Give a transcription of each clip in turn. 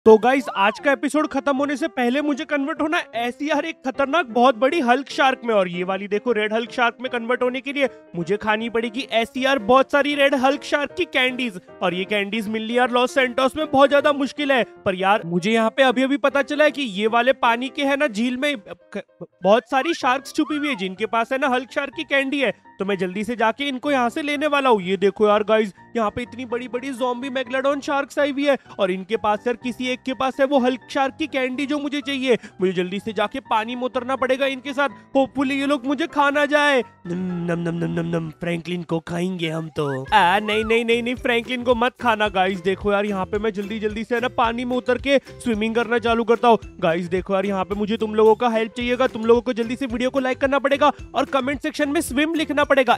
तो गाइस आज का एपिसोड खत्म होने से पहले मुझे कन्वर्ट होना ऐसी यार एक खतरनाक बहुत बड़ी हल्क शार्क में। और ये वाली देखो रेड हल्क शार्क में कन्वर्ट होने के लिए मुझे खानी पड़ेगी ऐसी यार बहुत सारी रेड हल्क शार्क की कैंडीज। और ये कैंडीज मिलनी यार लॉस सैंटोस में बहुत ज्यादा मुश्किल है। पर यार मुझे यहाँ पे अभी अभी पता चला है कि ये वाले पानी के है ना झील में बहुत सारी शार्क्स छुपी हुई है जिनके पास है ना हल्क शार्क की कैंडी है। तो मैं जल्दी से जाके इनको यहाँ से लेने वाला हूँ। ये देखो यार गाइस यहाँ पे इतनी बड़ी बड़ी ज़ॉम्बी मेगलोडॉन शार्क्स आई हुई है और इनके पास यार किसी एक के पास है वो हल्क शार्क की कैंडी जो मुझे चाहिए। मुझे जल्दी से जाके पानी में उतरना पड़ेगा इनके साथ, होपफुली ये लोग मुझे खा ना जाए। नम नम नम नम नम फ्रैंकलिन को खाएंगे हम तो। नहीं नहीं नहीं नहीं फ्रैंकलिन को मत खाना। गाइस देखो यार यहाँ पे मैं जल्दी जल्दी से ना पानी में उतर के स्विमिंग करना चालू करता हूँ। गाइस देखो यार यहाँ पे मुझे तुम लोगों का हेल्प चाहिएगा। तुम लोगों को जल्दी से वीडियो को लाइक करना पड़ेगा और कमेंट सेक्शन में स्विम लिखना पड़ेगा।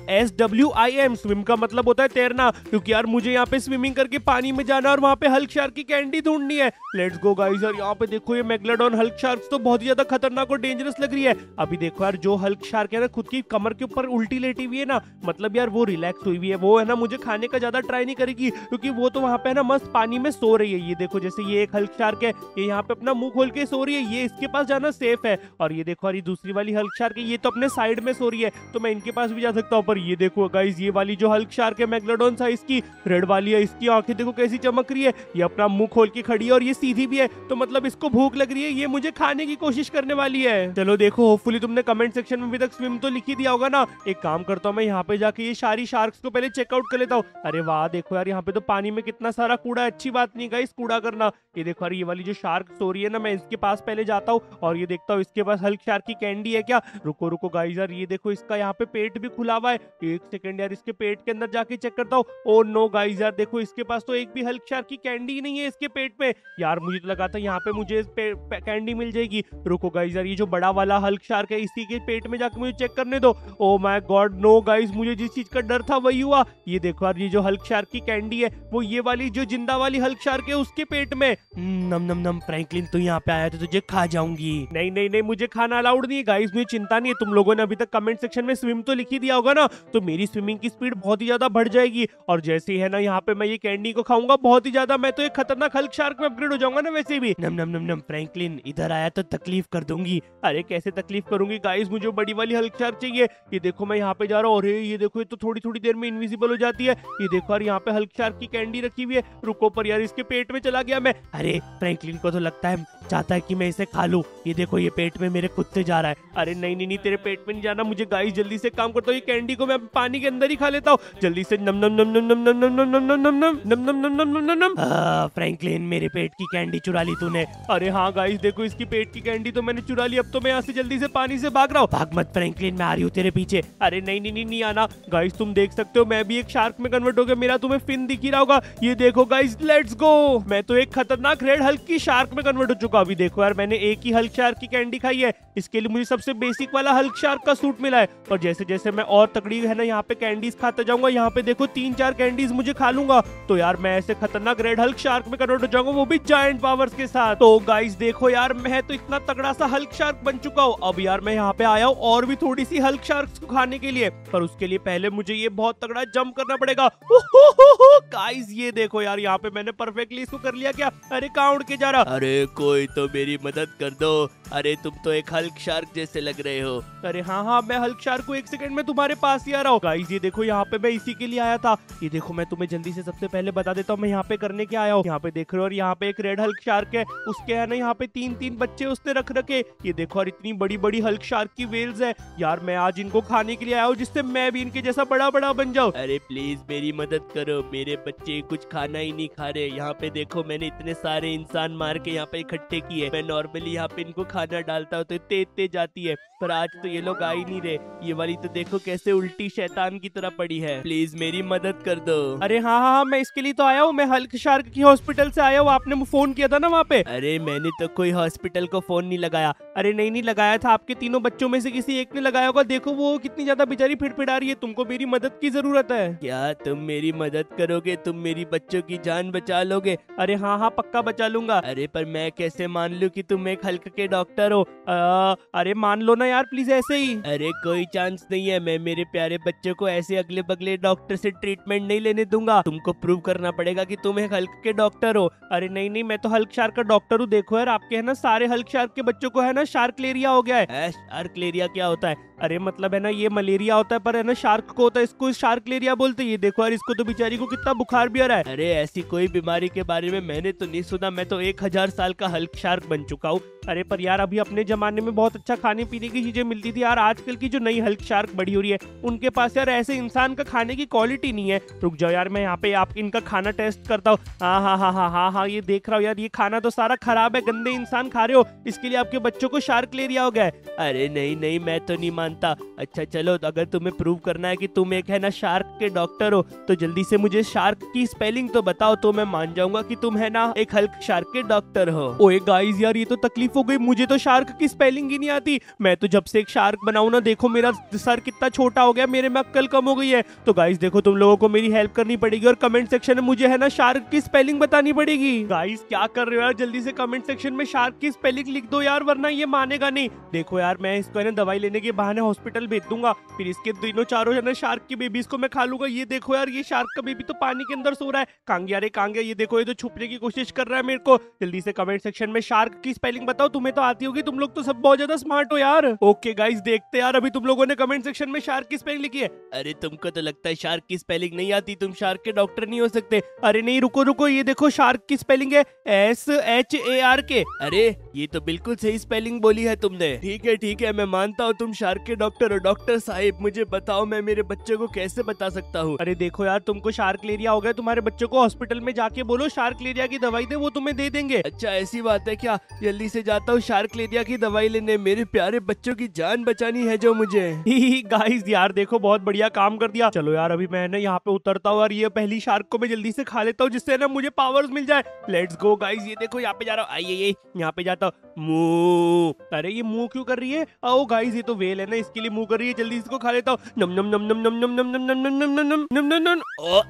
SWIM स्विम का मतलब होता है तैरना, क्योंकि यार मुझे यहाँ पे स्विमिंग करके पानी में जाना और वहाँ पे हल्क शार्क की कैंडी ढूंढनी है। Let's go guys. और यहाँ पे देखो ये मेगलोडॉन हल्क शार्क्स तो बहुत ही ज्यादा खतरनाक और डेंजरस लग रही है। अभी देखो यार जो हल्क शार्क है ना खुद की कमर के ऊपर उल्टी लेटी हुई है ना, मतलब यार वो रिलैक्स हुई हुई है। वो है ना मुझे खाने का ज्यादा ट्राई नहीं करेगी क्योंकि वो तो वहाँ पे है ना मस्त पानी में सो रही है। ये देखो जैसे ये एक हल्क शार्क है, ये यहाँ पे अपना मुंह खोल के सो रही है, ये इसके पास जाना सेफ है। और ये देखो यार ये दूसरी वाली हल्क शार्क है, ये तो अपने साइड में सो रही है तो मैं इनके पास भी जा सकता हूँ। पर ये देखो गाइस ये वाली जो हल्क शार्क है मेगलोडॉन साइज की रेड वाली है, इसकी आंखें देखो कैसी चमक रही है। ये अपना मुंह खोल के खड़ी है और ये सीधी भी है, तो मतलब इसको भूख लग रही है, ये मुझे खाने की कोशिश करने वाली है। चलो देखो होपफुली तुमने कमेंट सेक्शन में अभी तक स्विम तो लिख ही दिया होगा ना। एक काम करता हूँ मैं यहाँ पे जाके ये सारी शार्क्स को पहले चेकआउट कर लेता हूँ। अरे वाह देखो यार यहाँ पे तो पानी में कितना सारा कूड़ा है, अच्छी बात नहीं गाइस कूड़ा करना। ये देखो यार ये वाली जो शार्क सो रही है ना, मैं इसके पास पहले जाता हूँ और ये देखता हूँ इसके पास हल्क शार्क की कैंडी है क्या। रुको रुको गाइस यार ये देखो इसका यहाँ पे पेट भी खुला हुआ है। एक सेकंड यार इसके पेट के अंदर जाके चेक करता हूँ। ओ नो गाइस यार देखो इसके पास तो एक भी हल्क शार्क की कैंडी नहीं है इसके पेट में। यार मुझे तो लगा था यहाँ पे मुझे कैंडी मिल जाएगी। रुको गाइस यार ये जो बड़ा वाला हल्क शार्क है इसी के पेट में जाके मुझे चेक करने दो। Oh my God no guys मुझे जिस चीज का डर था वही हुआ। ये देखो यार ये जो हल्क शार्क की कैंडी है वो ये वाली जो जिंदा वाली हल्क शार्क है उसके पेट में। नम नम नम फ्रैंकलिन तू यहाँ पे आया तो तुझे खा जाऊंगी। नहीं नहीं नहीं मुझे खाना अलाउड नहीं है गाइस, मुझे चिंता नहीं है। तुम लोगों ने अभी तक कमेंट सेक्शन में स्विम तो लिख ही दिया होगा ना, तो मेरी स्विमिंग की स्पीड बहुत ही ज्यादा बढ़ जाएगी। और जैसे ही है ना यहाँ पे मैं ये कैंडी को खाऊंगा बहुत ही ज्यादा मैं तो एक खतरनाक हल्क शार्क में अपग्रेड हो जाऊंगा ना वैसे भी। नम नम नम नम फ्रैंकलिन इधर आया तो तकलीफ कर दूंगी। अरे कैसे तकलीफ करूंगी गाइस, मुझे बड़ी वाली हल्क शार्क चाहिए। ये देखो मैं यहाँ पे जा रहा हूँ और ये देखो ये तो थोड़ी थोड़ी देर में इनविजिबल हो जाती है। ये देखो यार यहाँ पे हल्क शार्क की कैंडी रखी हुई है। रुको पर यार इसके पेट में चला गया मैं। अरे फ्रैंकलिन को तो लगता है चाहता है कि मैं इसे खा लूं। ये देखो ये पेट में मेरे कुत्ते जा रहा है। अरे नहीं नहीं नहीं तेरे पेट में नहीं जाना मुझे गाइस, जल्दी से काम करता हूँ ये कैंडी को मैं पानी के अंदर ही खा लेता हूँ जल्दी से। नम nom nom nom nom nom nom nom nom nom nom nom nom nom nom nom नम। फ्रैंकलिन मेरे पेट की कैंडी चुरा ली तूने। अरे हाँ गाइस देखो इसकी पेट की कैंडी तो मैंने चुरा ली। अब तो मैं यहाँ से जल्दी से पानी से भाग रहा हूँ। भाग मत फ्रैंकलिन मैं आ रही हूँ तेरे पीछे। अरे नहीं नहीं नहीं नहीं आना गाइस, तुम देख सकते हो मैं भी एक शार्क में कन्वर्ट हो गया, मेरा तुम्हें फिन दिख ही रहा होगा। ये देखो गाइस लेट्स गो, मैं तो एक खतरनाक रेड हल्क की शार्क में कन्वर्ट हो चुका। अभी देखो यार मैंने एक ही हल्क शार्क की कैंडी खाई है, इसके लिए मुझे सबसे बेसिक वाला हल्क शार्क का सूट मिला है। और जैसे जैसे मैं और तगड़ी है ना यहाँ पे कैंडीज खाता जाऊंगा, यहाँ पे देखो 3-4 कैंडीज मुझे खा लूंगा तो यार मैं ऐसे खतरनाक रेड हल्क शार्क में कन्वर्ट हो जाऊंगा, वो भी जायंट पावर्स के साथ। तो गाइस देखो यार मैं तो इतना तगड़ा सा हल्क शार्क बन चुका हूँ। अब यार मैं यहाँ पे आया हूँ और भी थोड़ी सी हल्क शार्क्स को खाने के लिए, पर उसके लिए पहले मुझे ये बहुत तगड़ा जंप करना पड़ेगा। गाइस ये देखो यार यहाँ पे मैंने परफेक्टली इसको कर लिया क्या। अरे कहाँ उड़ के जा रहा। अरे कोई तो मेरी मदद कर दो। अरे तुम तो एक हल्क शार्क जैसे लग रहे हो। अरे हाँ हाँ मैं हल्क शार्क को एक सेकंड में तुम्हारे पास ही आ रहा हूँ। गाइस ये देखो यहाँ पे मैं इसी के लिए आया था। ये देखो मैं तुम्हें जल्दी से सबसे पहले बता देता हूँ मैं यहाँ पे करने के आया हूँ। यहाँ पे देख रहे हो और यहाँ पे एक रेड हल्क शार्क है, उसके है ना यहाँ पे 3-3 बच्चे उसने रख रखे। ये देखो और इतनी बड़ी बड़ी हल्क शार्क की वेल्स है। यार मैं आज इनको खाने के लिए आया हूँ जिससे मैं भी इनके जैसा बड़ा बड़ा बन जाऊँ। अरे प्लीज मेरी मदद करो, मेरे बच्चे कुछ खाना ही नहीं खा रहे। यहाँ पे देखो मैंने इतने सारे इंसान मार के यहाँ पे इकट्ठे किए। मैं नॉर्मली यहाँ पे इनको खाना डालता हूँ तो इतने जाती है, पर आज तो ये लोग आ ही नहीं रहे। ये वाली तो देखो कैसे उल्टी शैतान की तरह पड़ी है। प्लीज मेरी मदद कर दो। अरे हाँ हाँ हाँ मैं इसके लिए तो आया हूँ, मैं हल्क शार्क की हॉस्पिटल से आया हूँ। आपने फोन किया था ना वहाँ पे। अरे मैंने तो कोई हॉस्पिटल को फोन नहीं लगाया। अरे नहीं नहीं लगाया था, आपके तीनों बच्चों में से किसी एक ने लगाया होगा। देखो वो कितनी ज्यादा बेचारी फिड़फिड़ा रही है, तुमको मेरी मदद की जरूरत है। क्या तुम मेरी मदद करोगे? तुम मेरी बच्चों की जान बचा लोगे? अरे हाँ हाँ पक्का बचा लूंगा। अरे पर मैं कैसे ऐसे मान लूं कि तुम एक हल्क के डॉक्टर हो। अरे मान लो ना यार प्लीज ऐसे ही। अरे कोई चांस नहीं है, मैं मेरे प्यारे बच्चों को ऐसे अगले बगले डॉक्टर से ट्रीटमेंट नहीं लेने दूंगा। तुमको प्रूव करना पड़ेगा कि तुम एक हल्क के डॉक्टर हो। अरे नहीं नहीं, मैं तो हल्क शार्क का डॉक्टर हूँ। देखो यार आपके है ना सारे हल्क शार्क के बच्चों को है ना शार्कलेरिया हो गया है। शार्कलेरिया क्या होता है? अरे मतलब है ना ये मलेरिया होता है पर है ना शार्क को होता है, इसको शार्कलेरिया बोलते हैं। ये देखो यार इसको तो बेचारी को कितना बुखार भी आ रहा है। अरे ऐसी कोई बीमारी के बारे में मैंने तो नहीं सुना, मैं तो 1000 साल का हल्क शार्क बन चुका हूँ। अरे पर यार अभी अपने जमाने में बहुत अच्छा खाने पीने की चीजें मिलती थी यार, आजकल की जो नई हल्क शार्क बड़ी हो रही है उनके पास यार ऐसे इंसान का खाने की क्वालिटी नहीं है। रुक जाओ यार मैं यहाँ पे आप इनका खाना टेस्ट करता हूँ। हाँ हाँ हाँ हाँ हाँ हाँ, ये देख रहा हूँ यार, ये खाना तो सारा खराब है, गंदे इंसान खा रहे हो, इसके लिए आपके बच्चों को शार्कलेरिया हो गया है। अरे नहीं नहीं, मैं तो नहीं मानता। अच्छा चलो, अगर तुम्हें प्रूव करना है कि तुम एक है ना शार्क के डॉक्टर हो तो जल्दी से मुझे शार्क की स्पेलिंग तो बताओ, तो मैं मान जाऊंगा कि तुम है ना एक हल्क शार्क के डॉक्टर हो। ओए गाइस यार ये तो तकलीफ हो गई, मुझे तो शार्क की स्पेलिंग ही नहीं आती। मैं तो जब से एक शार्क बनाऊं ना, देखो मेरा सर कितना छोटा हो गया, मेरे में अक्ल कम हो गई है। तो गाइस देखो तुम लोगों को मेरी हेल्प करनी पड़ेगी और कमेंट सेक्शन में मुझे है ना शार्क की स्पेलिंग बतानी पड़ेगी। गाइस क्या कर रहे हो यार, जल्दी से कमेंट सेक्शन में शार्क की स्पेलिंग लिख दो यार, वरना ये मानेगा नहीं। देखो यार मैं इसको है ना दवाई लेने के बहाने हॉस्पिटल भेज दूंगा, फिर इसके तीनों चारों है ना शार्क की बेबीज को मैं खा लूंगा। ये देखो यार ये शार्क का बेबी तो पानी के अंदर सो रहा है। कांगिया रे कांगिया, ये देखो ये तो छुपने की कोशिश कर रहा है मेरे को। जल्दी से कमेंट सेक्शन में शार्क की स्पेलिंग बताओ, तुम्हें तो आती होगी, तुम लोग तो सब बहुत ज्यादा स्मार्ट हो यार। ओके गाइस देखते यार अभी तुम लोगों ने कमेंट सेक्शन में शार्क की स्पेलिंग लिखी है। अरे तुमको तो लगता है शार्क की स्पेलिंग नहीं आती, तुम शार्क के डॉक्टर नहीं हो सकते। अरे नहीं रुको रुको, ये देखो शार्क की स्पेलिंग है SHARK। अरे ये तो बिल्कुल सही स्पेलिंग बोली है तुमने। ठीक है मैं मानता हूँ तुम शार्क के डॉक्टर हो। डॉक्टर साहिब मुझे बताओ मैं मेरे बच्चे को कैसे बता सकता हूँ? अरे देखो यार तुमको शार्कलेरिया हो गया, तुम्हारे बच्चों को हॉस्पिटल में जाके बोलो शार्कलेरिया की दवाई दे, वो तुम्हें दे देंगे। अच्छा ऐसी बात है क्या? जल्दी से जाता हूँ शार्कलेरिया की दवाई लेने, मेरे प्यारे बच्चों की जान बचानी है जो मुझे। गाइस यार देखो बहुत बढ़िया काम कर दिया। चलो यार अभी मैं ना यहाँ पे उतरता हूँ और ये पहली शार्क को मैं जल्दी से खा लेता हूँ जिससे ना मुझे पावर्स मिल जाए। लेट्स गो गाइस, ये देखो यहाँ पे जा रहा हूँ, आइए यहाँ पे जाता हूँ। मुंह, अरे ये मुंह क्यों कर रही है? ओ गाइस ये तो वेल है ना, इसके लिए मुंह कर रही है। जल्दी इसको खा लेता हूँ। Nom nom nom nom nom nom nom nom nom nom nom nom nom नम।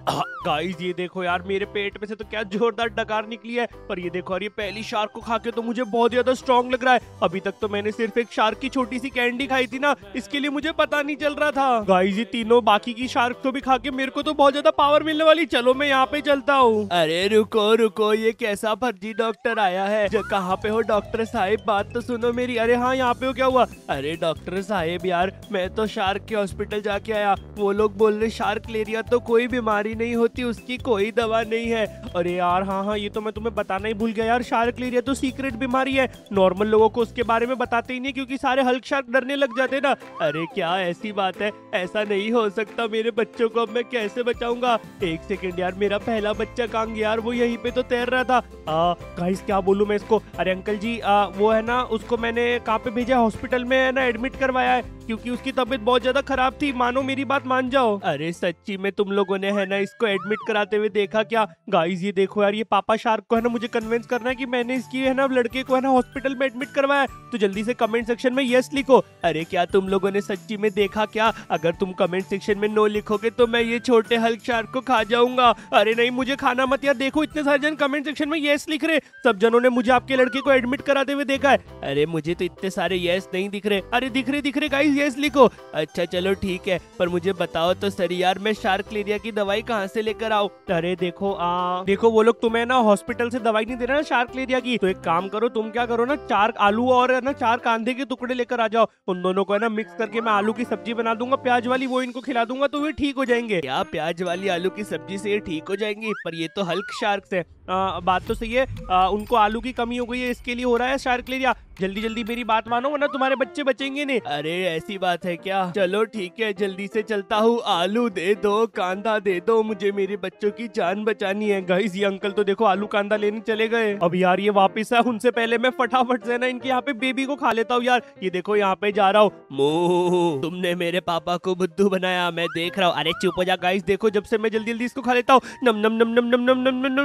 गाइस ये देखो यार मेरे पेट में से तो क्या जोरदार डकार निकली है। पर ये देखो और ये पहली शार्क को खा के तो मुझे बहुत ज्यादा स्ट्रॉन्ग लग रहा है। अभी तक तो मैंने सिर्फ एक शार्क की छोटी सी कैंडी खाई थी ना, इसके लिए मुझे पता नहीं चल रहा था। गाइस ये तीनों बाकी की शार्क को भी खा के मेरे को तो बहुत ज्यादा पावर मिलने वाली। चलो मैं यहाँ पे चलता हूँ। अरे रुको रुको, ये कैसा फर्जी डॉक्टर आया है? कहाँ पे हो डॉक्टर साहिब, बात तो सुनो मेरी। अरे हाँ यहाँ पे हो, क्या हुआ? अरे डॉक्टर साहिब यार मैं तो शार्क के हॉस्पिटल जाके आया, वो लोग बोल रहे शार्कलेरिया तो कोई बीमारी नहीं होती, उसकी कोई दवा नहीं है। अरे यार हाँ ये तो मैं तुम्हें बताना ही भूल गया यार, शार्कलेरिया तो सीक्रेट बीमारी है, नॉर्मल लोगों को उसके बारे में बताते ही नहीं क्योंकि सारे हल्क शार्क डरने लग जाते ना। अरे क्या ऐसी बात है? ऐसा नहीं हो सकता, मेरे बच्चों को अब मैं कैसे बचाऊंगा? एक सेकंड यार, मेरा पहला बच्चा कांग यार वो यहीं पे तो तैर रहा था। गाइस क्या बोलूं मैं इसको? अरे अंकल जी वो है ना उसको मैंने कहाँ पे भेजा? हॉस्पिटल में है ना एडमिट करवाया है क्योंकि उसकी तबीयत बहुत ज्यादा खराब थी। मानो मेरी बात मान जाओ। अरे सच्ची में तुम लोगों ने है ना इसको एडमिट कराते हुए देखा क्या? गाइस ये देखो यार, ये पापा शार्क को है ना मुझे कन्विंस करना है कि मैंने इसकी है ना लड़के को है ना हॉस्पिटल में एडमिट करवाया। तो जल्दी से कमेंट सेक्शन में यस लिखो। अरे क्या तुम लोगों ने सच्ची में देखा क्या? अगर तुम कमेंट सेक्शन में नो लिखोगे तो मैं ये छोटे हल्क शार्क को खा जाऊंगा। अरे नहीं मुझे खाना मत यार, देखो इतने सारे जन कमेंट सेक्शन में यस लिख रहे, सब जनों ने मुझे आपके लड़के को एडमिट कराते हुए देखा है। अरे मुझे तो इतने सारे यस नहीं दिख रहे। अरे दिख रहे गाइस, यस लिखो। अच्छा चलो ठीक है, पर मुझे बताओ तो सही यार मैं शार्कलेरिया की दवाई कहाँ से लेकर आऊँ? अरे देखो देखो वो लोग तुम्हें ना हॉस्पिटल से दवाई नहीं दे रहे ना शार्कलेरिया की, तो एक काम करो, तुम क्या करो ना 4 आलू और है ना 4 कांदे के टुकड़े लेकर आ जाओ, उन दोनों को है ना मिक्स करके मैं आलू की सब्जी बना दूंगा प्याज वाली, वो इनको खिला दूंगा तो वे ठीक हो जाएंगे। क्या प्याज वाली आलू की सब्जी से ये ठीक हो जाएंगी? पर ये तो हल्क शार्क है। बात तो सही है, उनको आलू की कमी हो गई है इसके लिए हो रहा है शार्कलेरिया। जल्दी जल्दी मेरी बात मानो वरना तुम्हारे बच्चे बचेंगे नहीं। अरे ऐसी बात है क्या? चलो ठीक है जल्दी से चलता हूँ। आलू दे दो, कांदा दे दो, मुझे मेरे बच्चों की जान बचानी है। गाइस ये अंकल तो देखो आलू कांदा लेने चले गए। अब यार ये वापस है, उनसे पहले मैं फटाफट से ना इनके यहाँ पे बेबी को खा लेता हूँ यार। ये देखो यहाँ पे जा रहा हूँ। मुंह, तुमने मेरे पापा को बुद्धू बनाया, मैं देख रहा हूँ। अरे चुप हो जा गाइस, देखो जब से मैं जल्दी जल्दी इसको खा लेता हूँ। Nom nom nom nom nom nom nom nom nom nom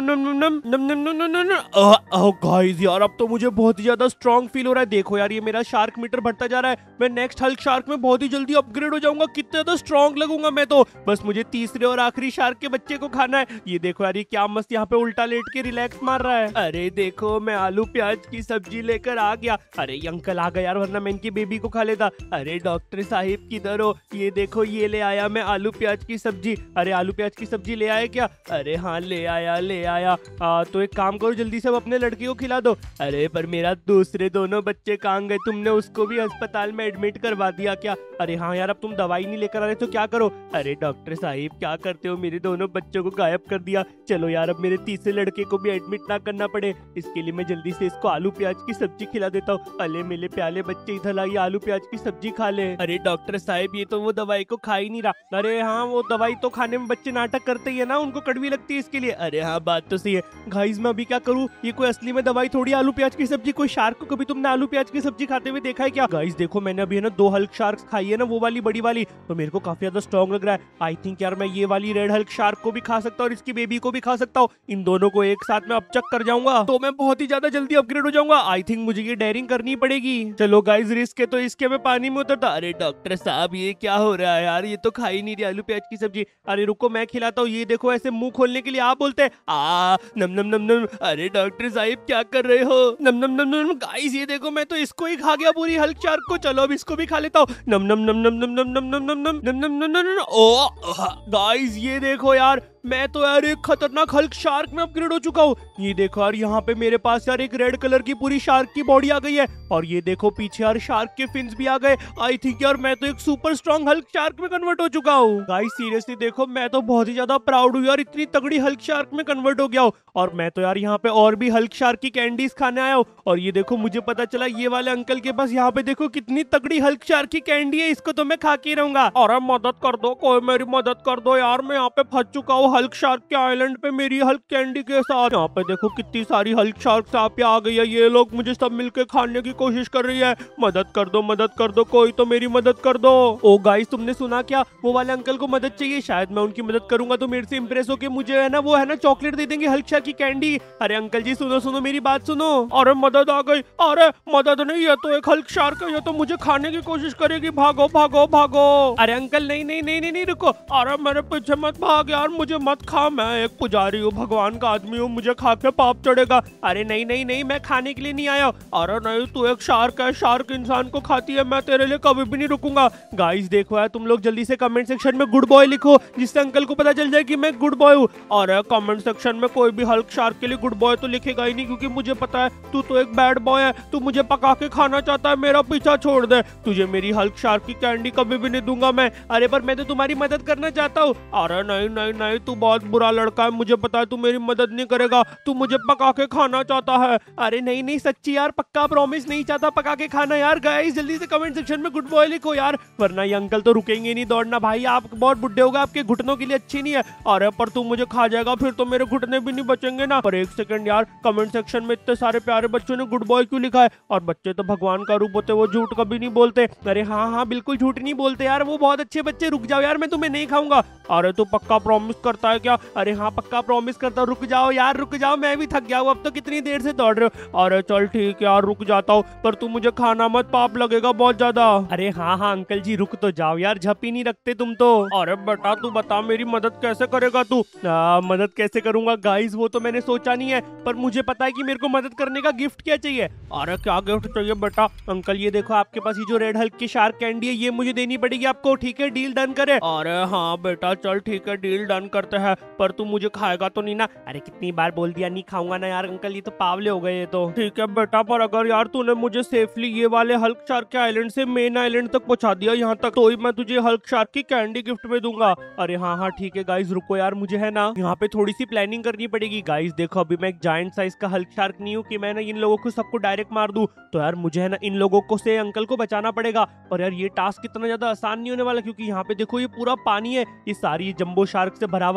nom nom nom nom nom नम गाइस यार अब तो मुझे बहुत ही ज्यादा स्ट्रॉन्ग फील हो रहा है। देखो यार ये मेरा शार्क मीटर बढ़ता जा रहा है। मैं नेक्स्ट हल्क शार्क में बहुत ही जल्दी अपग्रेड हो जाऊंगा। कितना ज्यादा स्ट्रॉन्ग लगूंगा मैं तो। बस मुझे तीसरे और आखिरी शार्क के बच्चे को खाना है। ये देखो यार ये क्या मस्त यहाँ पे उल्टा लेट के रिलैक्स मार रहा है। अरे देखो मैं आलू प्याज की सब्जी लेकर आ गया। अरे ये अंकल आ गया यार, वरना मैं इनकी बेबी को खा लेता। अरे डॉक्टर साहिब किधर हो? ये देखो ये ले आया मैं आलू प्याज की सब्जी। अरे आलू प्याज की सब्जी ले आया क्या? अरे हाँ ले आया ले आया। तो एक काम करो जल्दी से अपने लड़के को खिला दो। अरे पर मेरा दूसरे दोनों बच्चे कहाँ गए? तुमने उसको भी अस्पताल में एडमिट करवा दिया क्या? अरे हाँ यार अब तुम दवाई नहीं लेकर आ रहे तो क्या करो? अरे डॉक्टर साहिब क्या करते हो, मेरे दोनों बच्चों को गायब कर दिया। चलो यार अब मेरे तीसरे लड़के को भी एडमिट ना करना पड़े, इसके लिए मैं जल्दी से इसको आलू प्याज की सब्जी खिला देता हूँ। अले मेरे प्याले बच्चे इधर लाइए आलू प्याज की सब्जी खा ले। अरे डॉक्टर साहिब ये तो वो दवाई को खा ही नहीं रहा। अरे हाँ वो दवाई तो खाने में बच्चे नाटक करते ही है ना, उनको कड़वी लगती है इसके लिए। अरे हाँ बात तो सही है। गाइस मैं अभी क्या करूँ? ये कोई असली में दवाई थोड़ी आलू प्याज की सब्जी। कोई शार्क को कभी तुमने आलू प्याज की सब्जी खाते हुए देखा है क्या? गाइस देखो मैंने अभी है ना 2 हल्क शार्क खाई है ना, वो वाली बड़ी वाली, तो मेरे को काफी ज्यादा स्ट्रॉन्ग लग रहा है। आई थिंक यार मैं ये वाली रेड हल्क शार्क को भी खा सकता हूँ और इसकी बेबी को भी खा सकता हूँ। इन दोनों को एक साथ में अपचक कर जाऊंगा तो मैं बहुत ही ज्यादा जल्दी अपग्रेड हो जाऊंगा। आई थिंक मुझे ये डेयरिंग करनी पड़ेगी। चलो गाइस रिस्क है तो इसके मैं पानी में उतरता। अरे डॉक्टर साहब ये क्या हो रहा है यार? ये तो खा ही नहीं रही आलू प्याज की सब्जी। अरे रुको मैं खिलाता हूँ। ये देखो ऐसे मुंह खोलने के लिए आप बोलते हैं नम नम नम नम। अरे डॉक्टर साहिब क्या कर रहे हो? नम नम नम नम। गाइस ये देखो मैं तो इसको ही खा गया पूरी हल्क शार्क को। चलो अब इसको भी खा लेता हूँ। Nom nom nom nom nom nom nom nom nom nom nom nom nom. ओ गाइस ये देखो यार मैं तो यार एक खतरनाक हल्क शार्क में अपग्रेड हो चुका हूँ। ये देखो यार यहाँ पे मेरे पास यार एक रेड कलर की पूरी शार्क की बॉडी आ गई है और ये देखो पीछे यार शार्क के फिन्स भी आ गए। आई थिंक यार मैं तो एक सुपर स्ट्रॉन्ग हल्क शार्क में कन्वर्ट हो चुका हूँ। गाइस सीरियसली देखो मैं तो बहुत ही ज्यादा प्राउड हूँ यार, इतनी तगड़ी हल्क शार्क में कन्वर्ट हो गया हूँ। और मैं तो यार यहाँ पे और भी हल्क शार्क की कैंडीज खाने आया हूँ और ये देखो मुझे पता चला ये वाले अंकल के पास यहाँ पे देखो कितनी तगड़ी हल्क शार्क की कैंडी है, इसको तो मैं खा के रहूंगा। और मदद कर दो, कोई मेरी मदद कर दो यार, मैं यहाँ पे फंस चुका हूँ हल्क शार्क के आइलैंड पे मेरी हल्क कैंडी के साथ। यहाँ पे देखो कितनी सारी हल्क शार्क यहाँ पे आ गई है, ये लोग मुझे सब मिलके खाने की कोशिश कर रही है। मदद कर दो, मदद कर दो, कोई तो मेरी मदद कर दो। ओ गाइस तुमने सुना क्या? वो वाले अंकल को मदद चाहिए, शायद मैं उनकी मदद करूंगा तो मेरे से इंप्रेस होके मुझे है ना वो है ना चॉकलेट दे देंगे हल्क शार्क की कैंडी। अरे अंकल जी सुनो सुनो मेरी बात सुनो। अरे मदद आ गई। अरे मदद नहीं, ये तो एक हल्क शार्क है, ये तो मुझे खाने की कोशिश करेगी। भागो भागो भागो। अरे अंकल नहीं नहीं नहीं नहीं, नहीं रुको। अरे मेरे पीछे मत भाग यार, मुझे मत खा, मैं एक पुजारी हूँ, भगवान का आदमी हूँ, मुझे खा के पाप चढ़ेगा। अरे नहीं नहीं नहीं मैं खाने के लिए नहीं आया। अरे नहीं तू एक शार्क है, शार्क इंसान को खाती है, मैं तेरे लिए कभी भी नहीं रुकूंगा। गाइस देखो यार तुम लोग जल्दी से कमेंट सेक्शन में गुड बॉय लिखो, जिससे अंकल को पता चल जाए कि मैं गुड बॉय हूँ। और कमेंट सेक्शन में कोई भी हल्क शार्क के लिए गुड बॉय तो लिखेगा ही नहीं, क्योंकि मुझे पता है तू तो एक बैड बॉय है, तू मुझे पका के खाना चाहता है, मेरा पीछा छोड़ दे, तुझे मेरी हल्क शार्क की कैंडी कभी भी नहीं दूंगा मैं। अरे पर मैं तो तुम्हारी मदद करना चाहता हूँ। अरे नहीं नहीं नहीं तू बहुत बुरा लड़का है, मुझे पता है तू मेरी मदद नहीं करेगा, तू मुझे पका के खाना चाहता है। अरे नहीं नहीं सच्ची यार, पक्का प्रॉमिस नहीं चाहता पका के खाना यार। गाइस जल्दी से कमेंट सेक्शन में गुड बॉय लिखो यार, वरना ये अंकल तो रुकेंगे नहीं दौड़ना। भाई आप बहुत बुढ़े हो गए, आपके घुटनों के लिए अच्छी नहीं है। अरे पर तू मुझे खा जाएगा फिर तो मेरे घुटने भी नहीं बचेंगे ना। पर एक सेकंड यार, कमेंट सेक्शन में इतने सारे प्यारे बच्चों ने गुड बॉय क्यों लिखा है? और बच्चे तो भगवान का रूप होते, वो झूठ कभी नहीं बोलते। अरे हाँ हाँ बिल्कुल झूठ नहीं बोलते यार, वो बहुत अच्छे बच्चे। रुक जाओ यार, मैं तुम्हें नहीं खाऊंगा। अरे तू पक्का प्रॉमिस करता है क्या? अरे हाँ पक्का प्रॉमिस करता हूँ। रुक जाओ यार रुक जाओ, मैं भी थक गया हूँ, अब तो कितनी देर से दौड़ रहे हो। अरे चल ठीक है यार रुक जाता हूँ, पर तू मुझे खाना मत, पाप लगेगा बहुत ज्यादा। अरे हाँ हाँ अंकल जी रुक तो जाओ यार, झप ही नहीं रखते तुम तो। अरे बेटा तू बता मेरी मदद कैसे करेगा तू? मदद कैसे करूंगा गाइस, वो तो मैंने सोचा नहीं है, पर मुझे पता है कि मेरे को मदद करने का गिफ्ट क्या चाहिए। अरे क्या गिफ्ट चाहिए बेटा? अंकल ये देखो आपके पास ये जो रेड हल्क की शार्क कैंडी है, ये मुझे देनी पड़ेगी आपको, ठीक है? डील डन करे? अरे हाँ बेटा चल ठीक है डील डन करते हैं, पर तू मुझे खाएगा तो नहीं ना? अरे कितनी बार बोल दिया नहीं खाऊंगा ना यार अंकल, ये तो पावले हो गए ये तो। ठीक है बेटा, पर अगर यार तूने मुझे सेफली ये वाले हल्क शार्क के आइलैंड से मेन आइलैंड तक पहुंचा दिया यहाँ तक, तो ही मैं तुझे हल्क शार्क की कैंडी गिफ्ट में दूंगा। अरे हाँ हाँ ठीक है गाइस रुको यार, मुझे है ना यहाँ पे थोड़ी सी प्लानिंग करनी पड़ेगी। गाइस देखो अभी मैं एक जायंट साइज का हल्क शार्क नहीं हूँ कि मैं ना इन लोगों को सबको डायरेक्ट मार दूं, तो यार मुझे है ना इन लोगों को से अंकल को बचाना पड़ेगा। और यार ये टास्क इतना ज्यादा आसान नहीं होने वाला, क्योंकि यहाँ पे देखो ये पूरा पानी है, ये सारी जंबो शार्क से भरा हुआ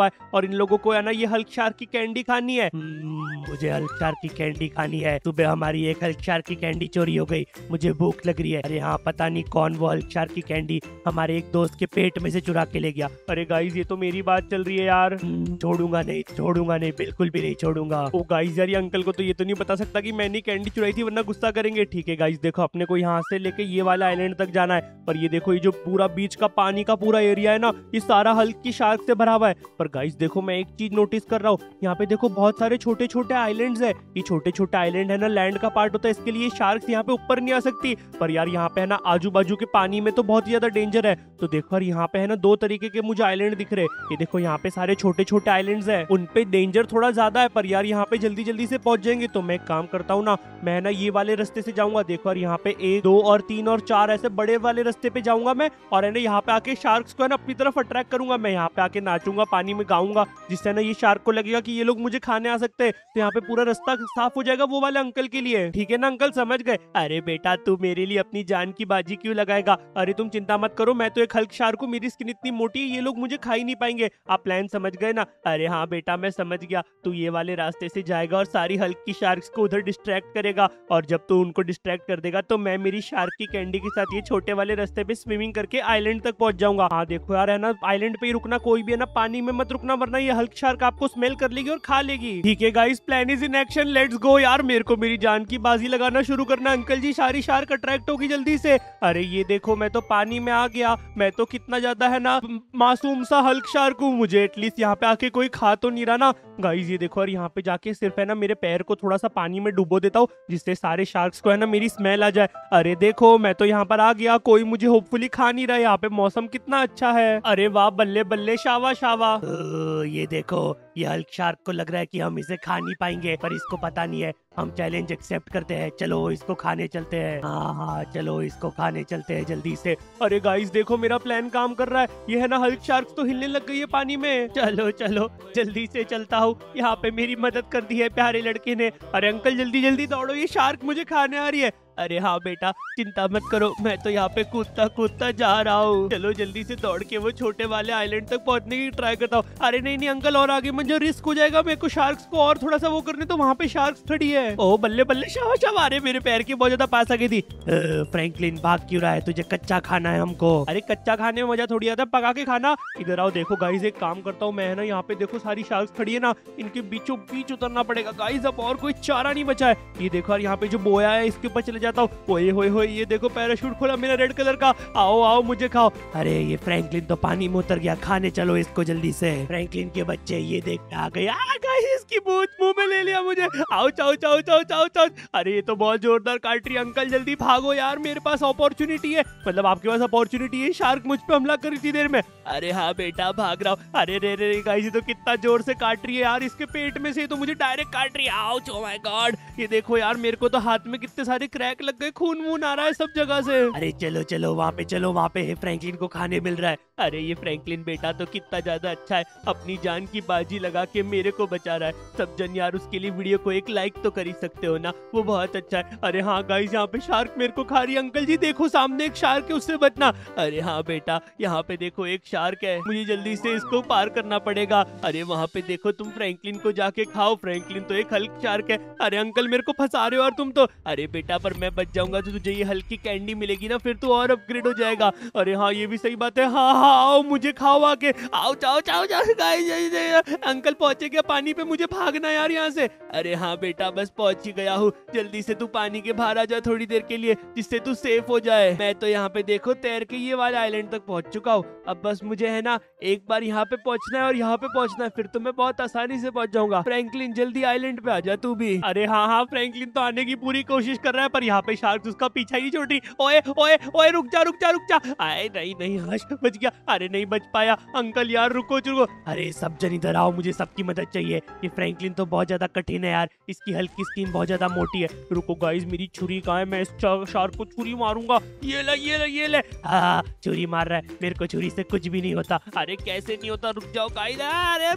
हुआ है और इन लोगों को है ना ये हल्क शार्क की कैंडी खानी है। मुझे हल्क शार्क की कैंडी खानी है। सुबह हमारी एक हल्क शार्क की कैंडी चोरी हो गई, मुझे भूख लग रही है। अरे हाँ, पता नहीं कौन वो हल्क शार्क की कैंडी हमारे एक दोस्त के पेट में से चुरा के ले गया। अरे गाइस ये तो मेरी बात चल रही है यार। छोड़ूंगा नहीं, बिल्कुल भी नहीं छोड़ूंगा। ओ गाइस यार, ये अंकल को तो ये तो नहीं बता सकता कि मैंने कैंडी चुराई थी, वरना गुस्सा करेंगे। ठीक है गाइस, देखो अपने को यहाँ से लेके ये वाला आइलैंड तक जाना है। पर ये देखो, ये जो पूरा बीच का पानी का पूरा एरिया है ना, ये सारा हल्क की शार्क से भरा हुआ है। पर गाइस देखो, मैं एक चीज नोटिस कर रहा हूँ, यहाँ पे देखो बहुत सारे छोटे छोटे आइलैंड्स है। ये छोटे छोटे आइलैंड है ना, लैंड का पार्ट होता है, इसके लिए शार्क्स यहाँ पे ऊपर नहीं आ सकती। पर यार यहाँ पे है ना आजू बाजू के पानी में तो बहुत ज्यादा डेंजर है। तो देखो यार, यहाँ पे है ना दो तरीके के मुझे आइलैंड दिख रहे हैं। ये देखो यहाँ पे सारे छोटे छोटे आइलैंड्स है, उन पे डेंजर थोड़ा ज्यादा है। पर यार यहाँ पे जल्दी जल्दी से पहुंच जाएंगे। तो मैं एक काम करता हूँ ना, मैं ना ये वाले रास्ते से जाऊंगा। देखो यार, यहाँ पे 1 2 और 3 और 4 ऐसे बड़े वाले रास्ते पे जाऊंगा मैं। और है ना यहाँ पे आके शार्क्स को है ना अपनी तरफ अट्रैक्ट करूंगा। मैं यहाँ पे आके नाचूंगा, पानी में गाऊंगा, जिससे ना ये शार्क को लगेगा कि ये लोग मुझे खाने आ सकते हैं। तो यहाँ पे पूरा रास्ता साफ हो जाएगा वो वाले अंकल के लिए। ठीक है ना अंकल, समझ गए? अरे बेटा, तू मेरे लिए अपनी जान की बाजी क्यों लगाएगा? अरे तुम चिंता मत करो, मैं तो एक हल्क शार्क हूँ, मेरी स्किन इतनी मोटी है, ये लोग मुझे खा ही नहीं पाएंगे। आप प्लान समझ गए ना? अरे हाँ बेटा, मैं समझ गया। तू ये वाले रास्ते से जाएगा और सारी हल्क की शार्क्स को उधर डिस्ट्रैक्ट करेगा। और जब तू उनको डिस्ट्रैक्ट कर देगा तो मैं मेरी शार्क की कैंडी के साथ ये छोटे वाले रास्ते पे स्विमिंग करके आइलैंड तक पहुंच जाऊंगा। हाँ देखो यार, है ना आइलैंड पे ही रुकना, कोई भी है ना पानी में मत रुकना, वरना ये हल्क शार्क आपको स्मेल कर लेगी और खा लेगी। ठीक है guys, plan is in action, let's go. यार मेरे को मेरी जान की बाजी लगाना शुरू करना। अंकल जी, सारी शार्क अट्रैक्ट होगी जल्दी से। अरे ये देखो, मैं तो पानी में आ गया। मैं तो कितना ज्यादा है ना मासूम सा हल्क शार्क हूँ। मुझे एटलीस्ट यहाँ पे आके कोई खा तो नहीं रहा ना। गाइस ये देखो, और यहाँ पे जाके सिर्फ है ना मेरे पैर को थोड़ा सा पानी में डुबो देता हूँ, जिससे सारे शार्क्स को है ना मेरी स्मेल आ जाए। अरे देखो, मैं तो यहाँ पर आ गया, कोई मुझे होपफुली खा नहीं रहा। यहाँ पे मौसम कितना अच्छा है। अरे वाह, बल्ले बल्ले, शावा शावा। ये देखो, ये हल्क शार्क को लग रहा है कि हम इसे खा नहीं पाएंगे, पर इसको पता नहीं है हम चैलेंज एक्सेप्ट करते हैं। चलो इसको खाने चलते हैं। हाँ, चलो इसको खाने चलते हैं जल्दी से। अरे गाइस देखो, मेरा प्लान काम कर रहा है। ये है ना हल्क शार्क तो हिलने लग गई है पानी में। चलो चलो, जल्दी से चलता हूँ। यहाँ पे मेरी मदद कर दी है प्यारे लड़के ने। अरे अंकल, जल्दी जल्दी दौड़ो, ये शार्क मुझे खाने आ रही है। अरे हाँ बेटा, चिंता मत करो, मैं तो यहाँ पे कूदता कूदता जा रहा हूँ। चलो जल्दी से दौड़ के वो छोटे वाले आइलैंड तक पहुंचने की ट्राई करता हूँ। अरे नहीं नहीं अंकल, और आगे मुझे रिस्क हो जाएगा। मेरे को शार्क्स को और थोड़ा सा वो करने, तो वहाँ पे शार्क्स खड़ी है। ओ बल्ले बल्ले, शाबाश शाबाश। अरे मेरे पैर की बहुत ज्यादा पास आ गई थी। फ्रैंकलिन, भाग क्यों रहा है? तुझे कच्चा खाना है हमको। अरे कच्चा खाने में मजा थोड़ी आता है, पका के खाना। इधर आओ। देखो गाइस, एक काम करता हूँ मैं, है ना यहाँ पे देखो सारी शार्क्स खड़ी है ना, इनके बीचों बीच उतरना पड़ेगा गाइस। अब और कोई चारा नहीं बचा है। ये देखो, और यहाँ पे जो बोया है इसके ऊपर चले जाता हूँ। ओए होए होए, ये देखो पैराशूट खोला मेरा रेड कलर का। आओ आओ, मुझे खाओ। अरे ये फ्रैंकलिन तो पानी में उतर गया, खाने चलो इसको जल्दी से। फ्रैंकलिन के बच्चे, ये देख आ गए। इसकी पूंछ मुंह में ले लिया मुझे। आओ, चाओ चाओ चाओ चाओ चाओ। अरे ये तो बहुत जोरदार काट रही है। अंकल जल्दी भागो यार, मेरे पास अपॉर्चुनिटी है। मतलब आपके पास अपॉर्चुनिटी है, शार्क मुझ पे हमला कर इतनी देर में। अरे हाँ बेटा, भाग रहा हूँ। अरे रे रे गाइस, ये तो कितना जोर से काट रही है यार, इसके पेट में से तो मुझे डायरेक्ट काट रही है। Ouch, oh my God. ये देखो यार, मेरे को तो हाथ में कितने सारे क्रैक लग गए, खून वून आ रहा है सब जगह से। अरे चलो चलो, वहाँ पे चलो, वहाँ पे फ्रैंकलिन को खाने मिल रहा है। अरे ये फ्रैंकलिन बेटा तो कितना ज्यादा अच्छा है, अपनी जान की बाजी लगा के मेरे को बचा रहा है। सब जन यार उसके लिए वीडियो को एक लाइक तो कर ही सकते हो ना, वो बहुत अच्छा है। अरे हाँ गाइस, यहाँ पे शार्क मेरे को खा रही है। अंकल जी देखो, सामने एक शार्क है, उससे बचना। अरे हाँ बेटा, यहाँ पे देखो एक शार्क है, मुझे जल्दी से इसको पार करना पड़ेगा। अरे वहाँ पे देखो, तुम फ्रैंकलिन को जाके खाओ, फ्रैंकलिन तो एक हल्क शार्क है। अरे अंकल, मेरे को फंसा रहे हो और तुम तो। अरे बेटा, पर मैं बच जाऊंगा तो तुझे ये हल्की कैंडी मिलेगी ना, फिर तो और अपग्रेड हो जाएगा। अरे हाँ, ये भी सही बात है। हाँ हाँ, आओ मुझे खाओ आके। आओ, चाओ चाओ चाओ। गाइस अंकल पहुंचे क्या पानी पे? मुझे भागना यार यहाँ से। अरे हाँ बेटा, बस पहुंच ही गया हूँ। जल्दी से तू पानी के बाहर आ जा थोड़ी देर के लिए, जिससे तू सेफ हो जाए। मैं तो यहाँ पे देखो तैर के ये वाले आइलैंड तक पहुंच चुका हूँ। अब बस मुझे है ना एक बार यहाँ पे पहुंचना है और यहाँ पे पहुंचना है, फिर तो मैं बहुत आसानी से पहुंच जाऊंगा। फ्रैंकलिन जल्दी आइलैंड पे आ जा तू भी। अरे हाँ हाँ, फ्रैंकलिन तो आने की पूरी कोशिश कर रहा है, पर यहाँ पे शार्क उसका पीछा ही छोड़ रही। ओए ओए ओए, रुक जा रुक जा रुक जा। आए नहीं नहीं, हश, बच गया। अरे नहीं बच पाया। अंकल यार रुको रुको। अरे सब जन इधर आओ, मुझे सबकी मदद चाहिए। ये फ्रैंकलिन तो बहुत ज्यादा कठिन है यार, इसकी हल्की स्किन बहुत ज्यादा मोटी है। रुको गाइस, मेरी छुरी कहाँ है? मैं इस शार्क को छुरी मारूंगा। ये ले ये ले ये ले। हाँ, छुरी मार रहा है, मेरे को छुरी से कुछ भी नहीं होता। अरे कैसे नहीं होता? रुक जाओ गाइस। अरे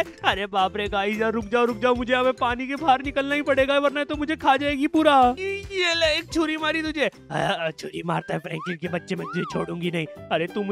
बाप रे गाइस, यार रुक जाओ, मुझे अब पानी के बाहर निकलना ही पड़ेगा, वरना तो मुझे खा जाएगी पूरा। ये ले, एक छुरी मारी तुझे। छुरी मारता है फ्रैंकलिन के बच्चे, मैं तुझे छोड़ूंगी नहीं। अरे तू मुझे कैसे नहीं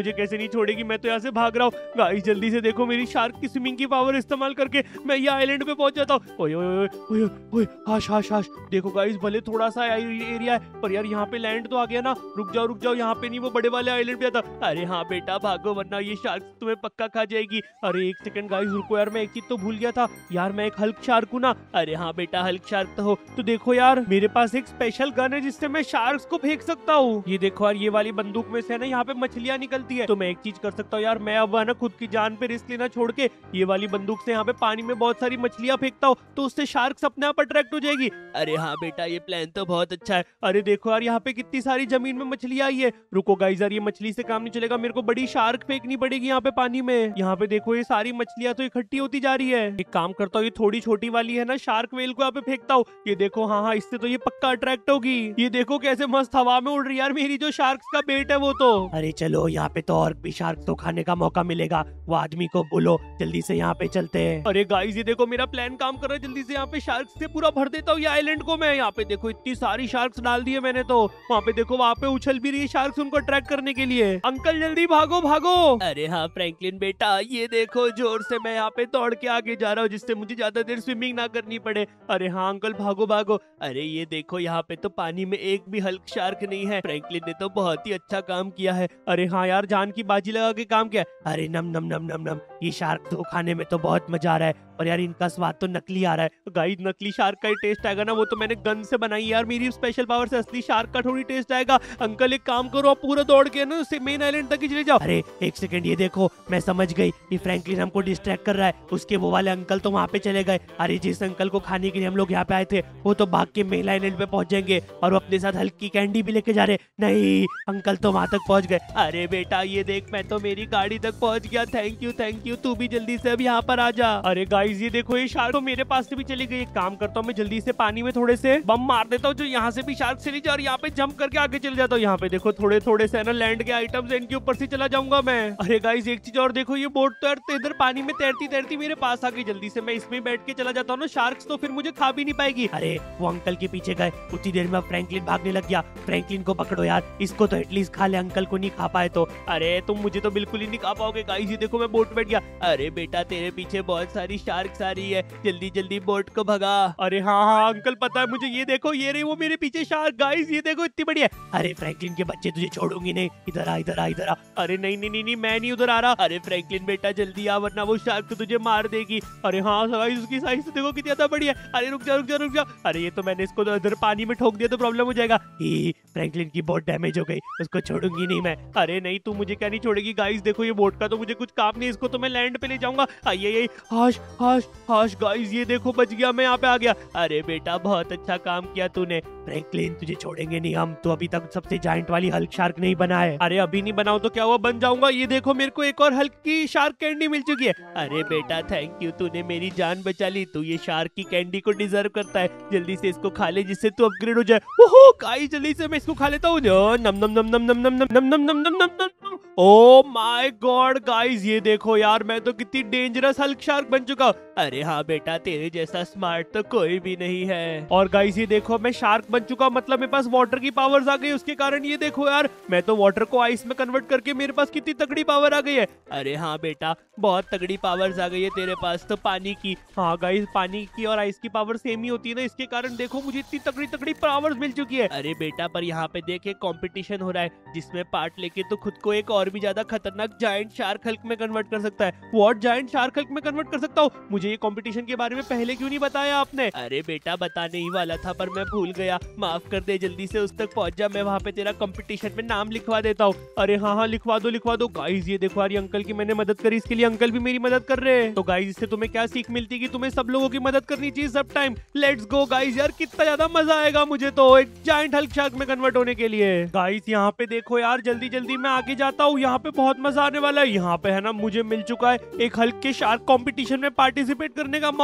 छोड़ेगी, मैं तो यहाँ से भाग रहा हूँ। गाइस जल्दी से देखो, मेरी शार्क की स्विमिंग की पावर इस्तेमाल करके मैं ये आइलैंड पे पहुंच जाता हूँ। ओए ओए ओए ओए, हाश हाश हाश। देखो गाइस, भले थोड़ा सा एरिया है पर यार यहाँ पे लैंड तो आ गया ना। रुक जाओ, यहाँ पे नहीं, वो बड़े वाले आइलैंड पे आता। अरे हाँ बेटा भागो, वरना ये शार्क तुम्हें पक्का खा जाएगी। अरे एक सेकंड गाइस रुको यार, मैं एक चीज तो भूल गया था यार, मैं एक हल्क शार्क हूँ ना। अरे हाँ बेटा, हल्क शार्क तो हो। तो देखो यार, मेरे पास एक स्पेशल गन है जिससे मैं शार्क्स को फेंक सकता हूँ। ये देखो यार, ये वाली बंदूक में से ना यहाँ पे मछलियाँ निकलती है। तो मैं एक चीज कर सकता हूँ यार, मैं अब है ना खुद की जान पे रिस्क लेना छोड़ के ये वाली बंदूक से यहाँ पे पानी में बहुत सारी मछलियाँ फेंकता हूँ, तो उससे शार्क्स अपने आप अट्रैक्ट हो जाएगी। अरे हाँ बेटा, ये प्लान तो बहुत अच्छा है। अरे देखो यार, यहाँ पे कितनी सारी जमीन में मछलियाँ आई है। रुको गाइस यार, ये मछली से काम नहीं चलेगा, मेरे को बड़ी शार्क फेंकनी पड़ेगी यहाँ पे पानी में। यहाँ पे देखो, ये सारी मछलियाँ तो इकट्ठी होती जा रही है। एक काम करता हूँ, ये थोड़ी छोटी वाली है ना शार्क वेल को यहाँ पे फेंकता हूँ। ये देखो, हाँ, इससे तो ये पक्का अट्रैक्ट होगी। ये देखो कैसे मस्त हवा में उड़ रही है यार, मेरी जो शार्क्स का बेट है वो तो। अरे चलो, यहाँ पे तो और भी शार्क तो खाने का मौका मिलेगा। वो आदमी को बोलो जल्दी से यहाँ पे चलते हैं। अरे गाइस ये देखो, मेरा प्लान काम कर रहा है। जल्दी से यहाँ पे शार्क्स से पूरा भर देता हूँ ये आइलैंड को मैं। यहाँ पे देखो, इतनी सारी शार्क्स डाल दी है मैंने तो। वहाँ पे देखो, वहाँ पे उछल भी रही है शार्क्स उनको अट्रैक्ट करने के लिए। अंकल जल्दी भागो भागो। अरे हाँ फ्रैंकलिन बेटा, ये देखो जोर से मैं यहाँ पे दौड़ के आगे जा रहा हूँ, जिससे मुझे ज्यादा देर स्विमिंग ना करनी पड़े। अरे हाँ अंकल, भागो भागो। अरे ये देखो, यहाँ पे तो पानी में एक भी हल्क शार्क नहीं है। फ्रैंकलिन ने तो बहुत ही अच्छा काम किया है। अरे हाँ यार, जान की बाजी लगा के काम किया। अरे नम नम नम नम नम, ये शार्क तो खाने में तो बहुत मजा आ रहा है, और यार इनका स्वाद तो नकली आ रहा है। गाइस, नकली शार्क का ही टेस्ट आएगा ना, वो तो मैंने गन से बनाई यार, मेरी स्पेशल पावर से। असली शार्क का थोड़ी टेस्ट आएगा। अंकल एक काम करो, आप पूरा दौड़ के ना मेन आइलैंड तक ही चले जाओ। अरे एक सेकंड, ये देखो मैं समझ गई, ये फ्रैंकलिन हमको डिस्ट्रैक्ट कर रहा है। उसके वो वाले अंकल तो वहाँ पे चले गए। अरे जिस अंकल को खाने के लिए हम लोग यहाँ पे आए थे, वो तो भाग के मेन आइलैंड पे पहुंच जाएंगे, और वो अपने साथ हल्की कैंडी भी लेके जा रहे। नहीं, अंकल तो वहाँ तक पहुंच गए। अरे बेटा ये देख, मैं तो मेरी गाड़ी तक पहुंच गया। थैंक यू, तू भी जल्दी से अब यहाँ पर आ जा। अरे गाइस ये देखो, ये शार्क तो मेरे पास से भी चली गई। एक काम करता हूँ, मैं जल्दी से पानी में थोड़े से बम मार देता हूँ, जो यहाँ से भी शार्क चली जाए, और यहाँ पे जंप करके आगे चले जाता हूँ। यहाँ पे देखो, थोड़े थोड़े से ना लैंड के आइटम्स इनके ऊपर से चला जाऊंगा मैं। अरे गाइस एक चीज और देखो, ये बोट तो यार इधर पानी में तैरती तैरती मेरे पास आ गई। जल्दी से मैं इसमें बैठ के चला जाता हूँ ना, शार्क्स तो फिर मुझे खा भी नहीं पाएगी। अरे वो अंकल के पीछे गए, उतनी देर में फ्रैंकलिन भागने लग गया। फ्रैंकलिन को पकड़ो यार, इसको तो एटलीस्ट खा ले, अंकल को नहीं खा पाए तो। अरे तुम मुझे तो बिल्कुल ही नहीं खा पाओगे। गाइस ये देखो, मैं बोट बैठ गया। अरे बेटा, तेरे पीछे बहुत सारी शार्क्स आ रही है, जल्दी जल्दी बोट को भगा। अरे हाँ अंकल, पता है मुझे। ये देखो, ये रही वो मेरे पीछे शार्क। गाइस ये देखो, इतनी बड़ी है। अरे फ्रैंकलिन के बच्चे, तुझे छोड़ूंगी नहीं, इधर आ इधर आ इधर आ। अरे नहीं नहीं नहीं नहीं, मैं नहीं उधर आ रहा। अरे फ्रैंकलिन बेटा जल्दी आ, वरना वो शार्क तो तुझे मार देगी। अरे हाँ गाइस, उसकी साइज तो देखो कितनी ज्यादा बड़ी है। अरे रुक जा। अरे ये तो मैंने इसको तो इधर पानी में ठोक दिया तो प्रॉब्लम हो जाएगा। फ्रैंकलिन की बोट डैमेज हो गई, उसको छोड़ूंगी नहीं मैं। अरे नहीं, तू मुझे क्या नहीं छोड़ेगी। गाइस देखो, ये बोट का तो मुझे कुछ काम नहीं, इसको तो मैं लैंड पे ले जाऊंगा। आइए, हाश हाश हाश। गाइस ये देखो, बच गया, मैं यहाँ पे आ गया। अरे बेटा, बहुत अच्छा काम किया तूने। फ्रैंकलिन तुझे छोड़ेंगे नहीं हम, तो अभी तक सबसे जायंट वाली हल्क शार्क नहीं बना है। अरे अभी नहीं बनाऊं तो क्या हुआ, बन जाऊंगा। ये देखो, मेरे को एक और हल्क की शार्क कैंडी मिल चुकी है। अरे बेटा थैंक यू, तूने मेरी जान बचा ली। तू ये शार्क की कैंडी को डिजर्व करता है। जल्दी से इसको खा ले, जिससे तू अपग्रेड हो जाए। ओहो गाइस, जल्दी से मैं इसको खा लेता हूँ। Nom nom nom nom nom nom nom nom nom nom nom nom nom. Oh my God guys, ये देखो यार, मैं तो कितनी डेंजरस हल्क शार्क बन चुका हूँ। अरे हाँ बेटा, तेरे जैसा स्मार्ट तो कोई भी नहीं है। और गाइस ये देखो, मैं शार्क बन चुका, मतलब मेरे पास वाटर की पावर्स आ गई। उसके कारण ये देखो यार, मैं तो वाटर को आइस में कन्वर्ट करके मेरे पास कितनी तगड़ी पावर आ गई है। अरे हाँ बेटा, बहुत तगड़ी पावर्स आ गई है तेरे पास तो पानी की। हाँ गाइस, पानी की और आइस की पावर सेम ही होती है ना, इसके कारण देखो मुझे इतनी तगड़ी तगड़ी पावर्स मिल चुकी है। अरे बेटा, पर यहाँ पे देख, एक कंपटीशन हो रहा है, जिसमें पार्ट लेके तो खुद को एक और भी ज्यादा खतरनाक जायंट शार्क हल्क में कन्वर्ट कर सकता है। व्हाट, जायंट शार्क हल्क में कन्वर्ट कर सकता हूँ? मुझे ये कंपटीशन के बारे में पहले क्यों नहीं बताया आपने? अरे बेटा, बताने ही वाला था, पर मैं भूल गया, माफ कर दे। जल्दी से उस तक पहुंच जा, मैं वहाँ पे तेरा कंपटीशन में नाम लिखवा देता हूँ। अरे हाँ, लिखवा दो। गाइस ये देखो यार, अंकल की मैंने मदद करी, इसके लिए अंकल भी मेरी मदद कर रहे हैं। तो गाइस, इससे तुम्हें क्या सीख मिलती है कि तुम्हें सब लोगों की मदद करनी चाहिए सब टाइम। लेट्स गो गाइस, यार कितना ज्यादा मजा आएगा मुझे तो एक जायंट हल्क शार्क में कन्वर्ट होने के लिए। गाइस यहाँ पे देखो यार, जल्दी जल्दी मैं आगे जाता हूँ, यहाँ पे बहुत मजा आने वाला है। यहाँ पे है ना, मुझे मिल चुका है एक हल्क के शार्क कंपटीशन में पार्टिसिपेट करने का मौका।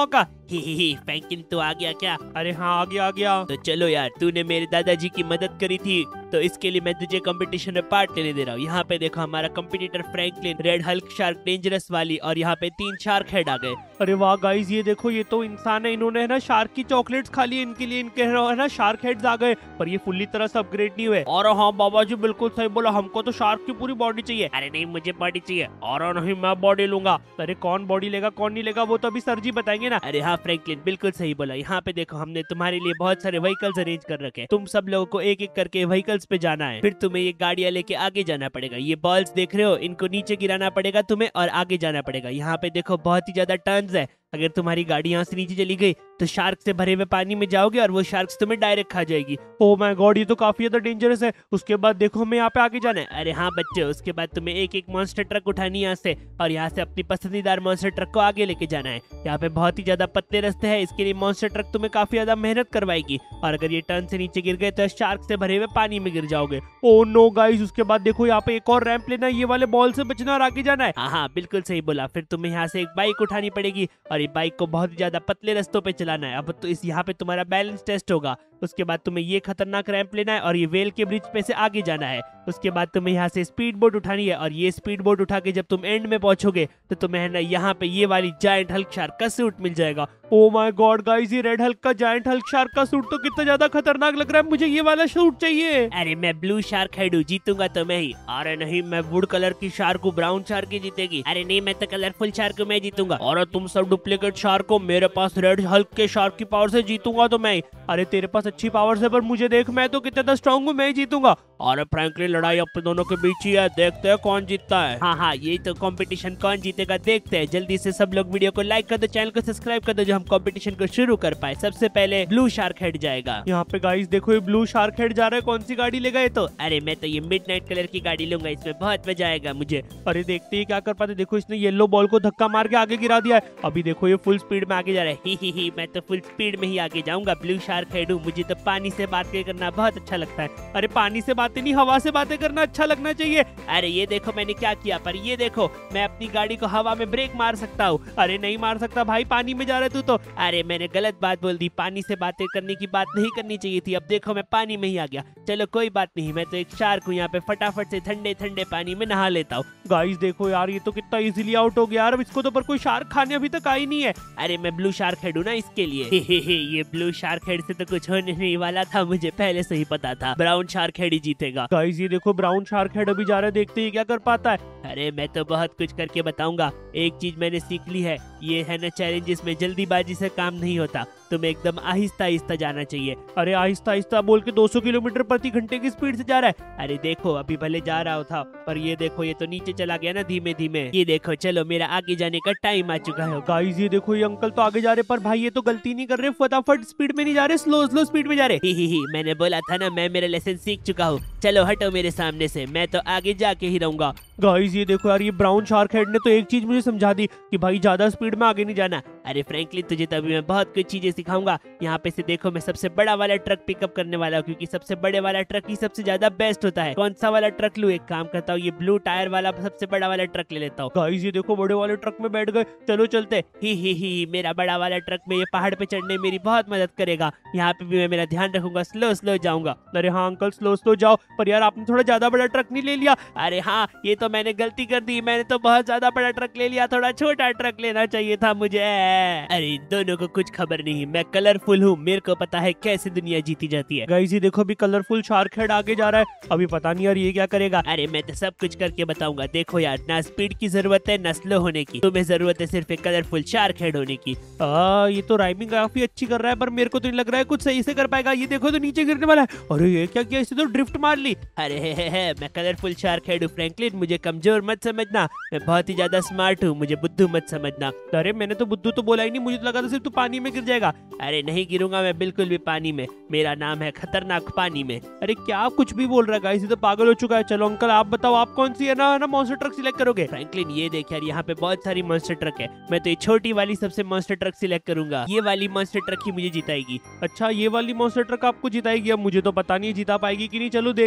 ही फ्रैंकलिन तो आ गया क्या? अरे हाँ आ गया। तो चलो यार, तूने मेरे दादाजी की मदद करी थी तो इसके लिए मैं तुझे कंपटीशन में पार्ट लेने दे रहा हूँ। यहाँ पे देखो हमारा competitor Franklin, red Hulk shark, dangerous वाली, और यहाँ पे 3 शार्क हेड आ गए। अरे वाह गाइस, ये देखो ये तो इंसान है, इन्होंने है ना शार्क की चॉकलेट्स खा ली, इनके लिए इनके है ना शार्क हेड्स आ गए, पर ये फुल्ली तरह से अपग्रेड नहीं हुए। और हाँ बाबा जी बिल्कुल सही बोला, हमको तो शार्क की पूरी बॉडी चाहिए। अरे नहीं, मुझे बॉडी चाहिए। और नहीं, मैं बॉडी लूंगा। अरे कौन बॉडी लेगा कौन नहीं लेगा वो तो अभी सर जी बताएंगे ना। अरे हाँ फ्रैंकलिन, बिल्कुल सही बोला। यहाँ पे देखो हमने तुम्हारे लिए बहुत सारे व्हीकल्स अरेंज कर रखे। तुम सब लोगों को एक एक करके व्हीकल्स पे जाना है, फिर तुम्हें ये गाड़ियां लेके आगे जाना पड़ेगा। ये बॉल्स देख रहे हो, इनको नीचे गिराना पड़ेगा तुम्हें और आगे जाना पड़ेगा। यहाँ पे देखो बहुत ही ज्यादा टर्न्स है। अगर तुम्हारी गाड़ी यहाँ से नीचे चली गई तो शार्क से भरे हुए पानी में जाओगे और वो शार्क्स तुम्हें डायरेक्ट खा जाएगी। ओ माय गॉड, ये तो काफी ज्यादा डेंजरस है। उसके बाद देखो हमें यहाँ पे आगे जाना है। अरे हाँ बच्चे, उसके बाद तुम्हें एक एक मॉन्स्टर ट्रक उठानी है यहाँ से, और यहाँ से अपनी पसंदीदार मॉन्स्टर ट्रक को आगे लेके जाना है। यहाँ पे बहुत ही ज्यादा पतले रास्ते हैं, इसके लिए मॉन्स्टर ट्रक तुम्हें काफी ज्यादा मेहनत करवाएगी, और अगर ये टर्न से नीचे गिर गए तो शार्क से भरे हुए पानी में गिर जाओगे। ओ नो गाइस, उसके बाद देखो यहाँ पे एक और रैंप लेना है, ये वाले बॉल से बचना और आगे जाना है। हाँ बिल्कुल सही बोला। फिर तुम्हें यहाँ से एक बाइक उठानी पड़ेगी और ये बाइक को बहुत ज्यादा पतले रास्तों पे चलाना है। अब तो इस यहाँ पे तुम्हारा बैलेंस टेस्ट होगा। उसके बाद तुम्हें ये खतरनाक रैंप लेना है और ये वेल के ब्रिज पे से आगे जाना है। उसके बाद तुम्हें यहाँ से स्पीड बोट उठानी है, और ये स्पीड बोट उठा के जब तुम एंड में पहुंचोगे तो तुम्हें है ना यहाँ पे ये वाली जायंट हल्क शार्क का सूट मिल जाएगा। ओ माय गॉड गाइस, ये रेड हल्क का जायंट हल्क शार्क का सूट तो कितना ज्यादा खतरनाक लग रहा है, मुझे ये वाला सूट चाहिए। अरे मैं ब्लू शार्क हेड हूँ, जीतूंगा तो मैं ही। अरे नहीं, मैं वुड कलर की शार्क हूँ, ब्राउन शार्क ही जीतेगी। अरे नहीं, मैं तो कलरफुल शार्क हूँ, मैं जीतूंगा। और तुम सब डुप्लीकेट शार्क हो, मेरे पास रेड हल्क के शार्क की पावर से जीतूंगा तो मैं ही। अरे तेरे पास अच्छी पावर है पर मुझे देख, मैं तो कितना स्ट्रॉन्ग हूँ, मैं ही जीतूंगा। अरे फ्रैंकलिन, लड़ाई अपने दोनों के बीच ही है, देखते हैं कौन जीतता है। हाँ, ये तो कंपटीशन कौन जीतेगा देखते हैं। जल्दी से सब लोग वीडियो को लाइक कर दो, चैनल को सब्सक्राइब कर दो, जो हम कंपटीशन को शुरू कर पाए। सबसे पहले ब्लू शार्क हेड जाएगा। यहाँ पे गाइस देखो, ये ब्लू शार्क हेड जा रहा है, कौन सी गाड़ी लेगा ये तो? अरे मैं तो ये मिडनाइट कलर की गाड़ी लूंगा, इसमें बहुत मजा आएगा मुझे। अरे देखते ही क्या कर पाते, देखो इसने येलो बॉल को धक्का मार के आगे गिरा दिया है। अभी देखो ये फुल स्पीड में आगे जा रहा है। ही मैं तो फुल स्पीड में ही आगे जाऊंगा। ब्लू शार्क हेड हूँ, मुझे तो पानी से बातें करना बहुत अच्छा लगता है। अरे पानी से बातें नहीं, हवा से बातें करना अच्छा लगना चाहिए। अरे ये देखो मैंने क्या किया, पर ये देखो मैं अपनी गाड़ी को हवा में ब्रेक मार सकता हूँ। अरे नहीं मार सकता भाई, पानी में जा रहा है तू तो। अरे मैंने गलत बात बोल दी, पानी से बातें करने की बात नहीं करनी चाहिए थी। अब देखो मैं पानी में ही आ गया। चलो कोई बात नहीं, मैं तो एक शार्क हूँ, यहाँ पे फटाफट से ठंडे ठंडे पानी में नहा लेता हूँ। गाइस देखो यार, ये तो कितना इजीली आउट हो गया यार, अब इसको तो पर कोई शार्क खाने अभी तक आई नहीं है। अरे मैं ब्लू शार्क हेड हूँ ना, इसके लिए। ये ब्लू शार्क हेड से तो कुछ होने नहीं वाला था, मुझे पहले से ही पता था। ब्राउन शार्क हेड ही जीतेगा। गाइस ये देखो, ब्राउन शार्क हेड अभी जा रहा है, देखते ही क्या कर पाता है। अरे मैं तो बहुत कुछ करके बताऊंगा। एक चीज मैंने सीख ली है, ये है ना चैलेंजेस में जल्दीबाजी से काम नहीं होता, तुम्हें एकदम आहिस्ता आहिस्ता जाना चाहिए। अरे आहिस्ता आहिस्ता बोल के 200 किलोमीटर प्रति घंटे की स्पीड से जा रहा है। अरे देखो अभी भले जा रहा था, पर ये देखो ये तो नीचे चला गया ना धीमे धीमे। ये देखो चलो मेरा आगे जाने का टाइम आ चुका है। गाइस ये देखो, ये अंकल तो आगे जा रहे, पर भाई ये तो गलती नहीं कर रहे, फटाफट स्पीड में नहीं जा रहे, स्लो स्लो स्पीड में जा रहे। ही मैंने बोला था ना, मैं मेरा लेसन सीख चुका हूँ। चलो हटो मेरे सामने से, मैं तो आगे जाके ही रहूंगा। गाइस ये देखो यार, ये ब्राउन शार्क हेड ने तो एक चीज मुझे समझा दी कि भाई ज्यादा स्पीड में आगे नहीं जाना। अरे फ्रैंकलिन, तुझे तो अभी मैं बहुत कुछ चीजें सिखाऊंगा। यहाँ पे से देखो मैं सबसे बड़ा वाला ट्रक पिकअप करने वाला हूँ, क्योंकि सबसे बड़े वाला ट्रक ही सबसे ज्यादा बेस्ट होता है। कौन सा वाला ट्रक लूँ? एक काम करता हूँ, ये ब्लू टायर वाला सबसे बड़ा वाला ट्रक ले लेता हूँ। गाइस ये देखो, बड़े वाले ट्रक में बैठ गए, चलो चलते। ही मेरा बड़ा वाला ट्रक में ये पहाड़ पे चढ़ने मेरी बहुत मदद करेगा। यहाँ पे भी मैं मेरा ध्यान रखूंगा, स्लो स्लो जाऊंगा। अरे हाँ अंकल, स्लो स्लो जाओ, पर यार आपने थोड़ा ज्यादा बड़ा ट्रक नहीं ले लिया। अरे हाँ, ये तो मैंने गलती कर दी, मैंने तो बहुत ज्यादा बड़ा ट्रक ले लिया, थोड़ा छोटा ट्रक लेना चाहिए था मुझे। अरे दोनों को कुछ खबर नहीं, मैं कलरफुल हूँ, मेरे को पता है कैसे दुनिया जीती जाती है। गाइस ये देखो, अभी कलरफुल शार्क हेड आगे जा रहा है, अभी पता नहीं यार ये क्या करेगा। अरे मैं तो सब कुछ करके बताऊंगा। देखो यार, ना स्पीड की जरूरत है ना स्लो होने की, तुम्हें जरूरत है सिर्फ एक कलरफुल शार्क हेड होने की। ये तो राइमिंग काफी अच्छी कर रहा है, पर मेरे को तो नहीं लग रहा है कुछ सही से कर पाएगा। ये देखो तो नीचे गिरने वाला है। अरे ये क्या किया, इसे तो ड्रिफ्ट मार ली। अरे मैं कलरफुल शार्क हेड हूँ फ्रैंकलिन, मुझे कमजोर मत समझना, मैं बहुत ही ज्यादा स्मार्ट हूँ, मुझे बुद्धू मत समझना। अरे मैंने तो बुद्धू तो बोला ही नहीं, मुझे तो लगा था सिर्फ तू पानी में गिर जाएगा। अरे नहीं गिरूंगा मैं बिल्कुल भी पानी में, मेरा नाम है खतरनाक पानी में। अरे क्या कुछ भी बोल रहा है गाइस, ये तो पागल हो चुका है। चलो अंकल आप बताओ, आप कौन सी है ना मॉन्स्टर ट्रक सिलेक्ट करोगे? फ्रैंकलिन ये देख यार, यहाँ पे बहुत सारी मॉन्स्टर ट्रक है, मैं तो ये छोटी वाली सबसे मॉन्स्टर ट्रक सिलेक्ट करूंगा। ये वाली मॉन्स्टर ट्रक ही मुझे जिताएगी। अच्छा, ये वाली मॉन्स्टर ट्रक आपको जिताएगी? अब मुझे तो पता नहीं जिता पाएगी कि नहीं, चलो देखते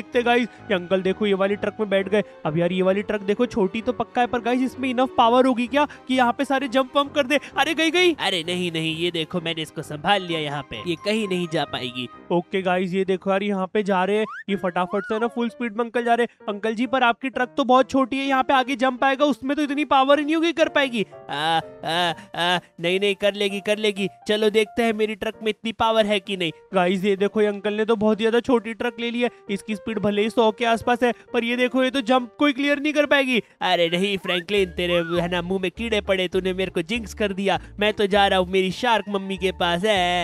कूदते गाइस। ये अंकल देखो ये वाली ट्रक में बैठ गए। अब यार ये वाली ट्रक देखो छोटी तो पक्का है, पर गाइस इसमें इनफ पावर होगी क्या कि यहाँ पे सारे जंप वंप कर दे। अरे गई। अरे नहीं नहीं, ये देखो मैंने इसको संभाल लिया, यहाँ पे ये कहीं नहीं जा पाएगी। ओके गाइस ये देखो यार यहाँ पे जा रहे हैं, ये फटाफट से ना फुल स्पीड में अंकल जा रहे हैं। अंकल जी पर आपकी ट्रक तो बहुत छोटी है, यहाँ पे आगे जंप आएगा उसमें तो इतनी पावर नहीं होगी कर पाएगी। नहीं नहीं, कर लेगी। चलो देखते हैं मेरी ट्रक में इतनी पावर है कि नहीं। गाइस ये देखो ये अंकल ने तो बहुत ज्यादा छोटी ट्रक ले ली है, इसकी स्पीड भले ही 100 के आसपास है, पर ये देखो ये तो जंप कोई क्लियर नहीं कर पाएगी। अरे नहीं फ्रैंकलिन, तेरे है ना मुंह में कीड़े पड़े, तूने मेरे को जिंक्स कर दिया। मैं तो जा रहा हूँ मेरी शार्क मम्मी के पास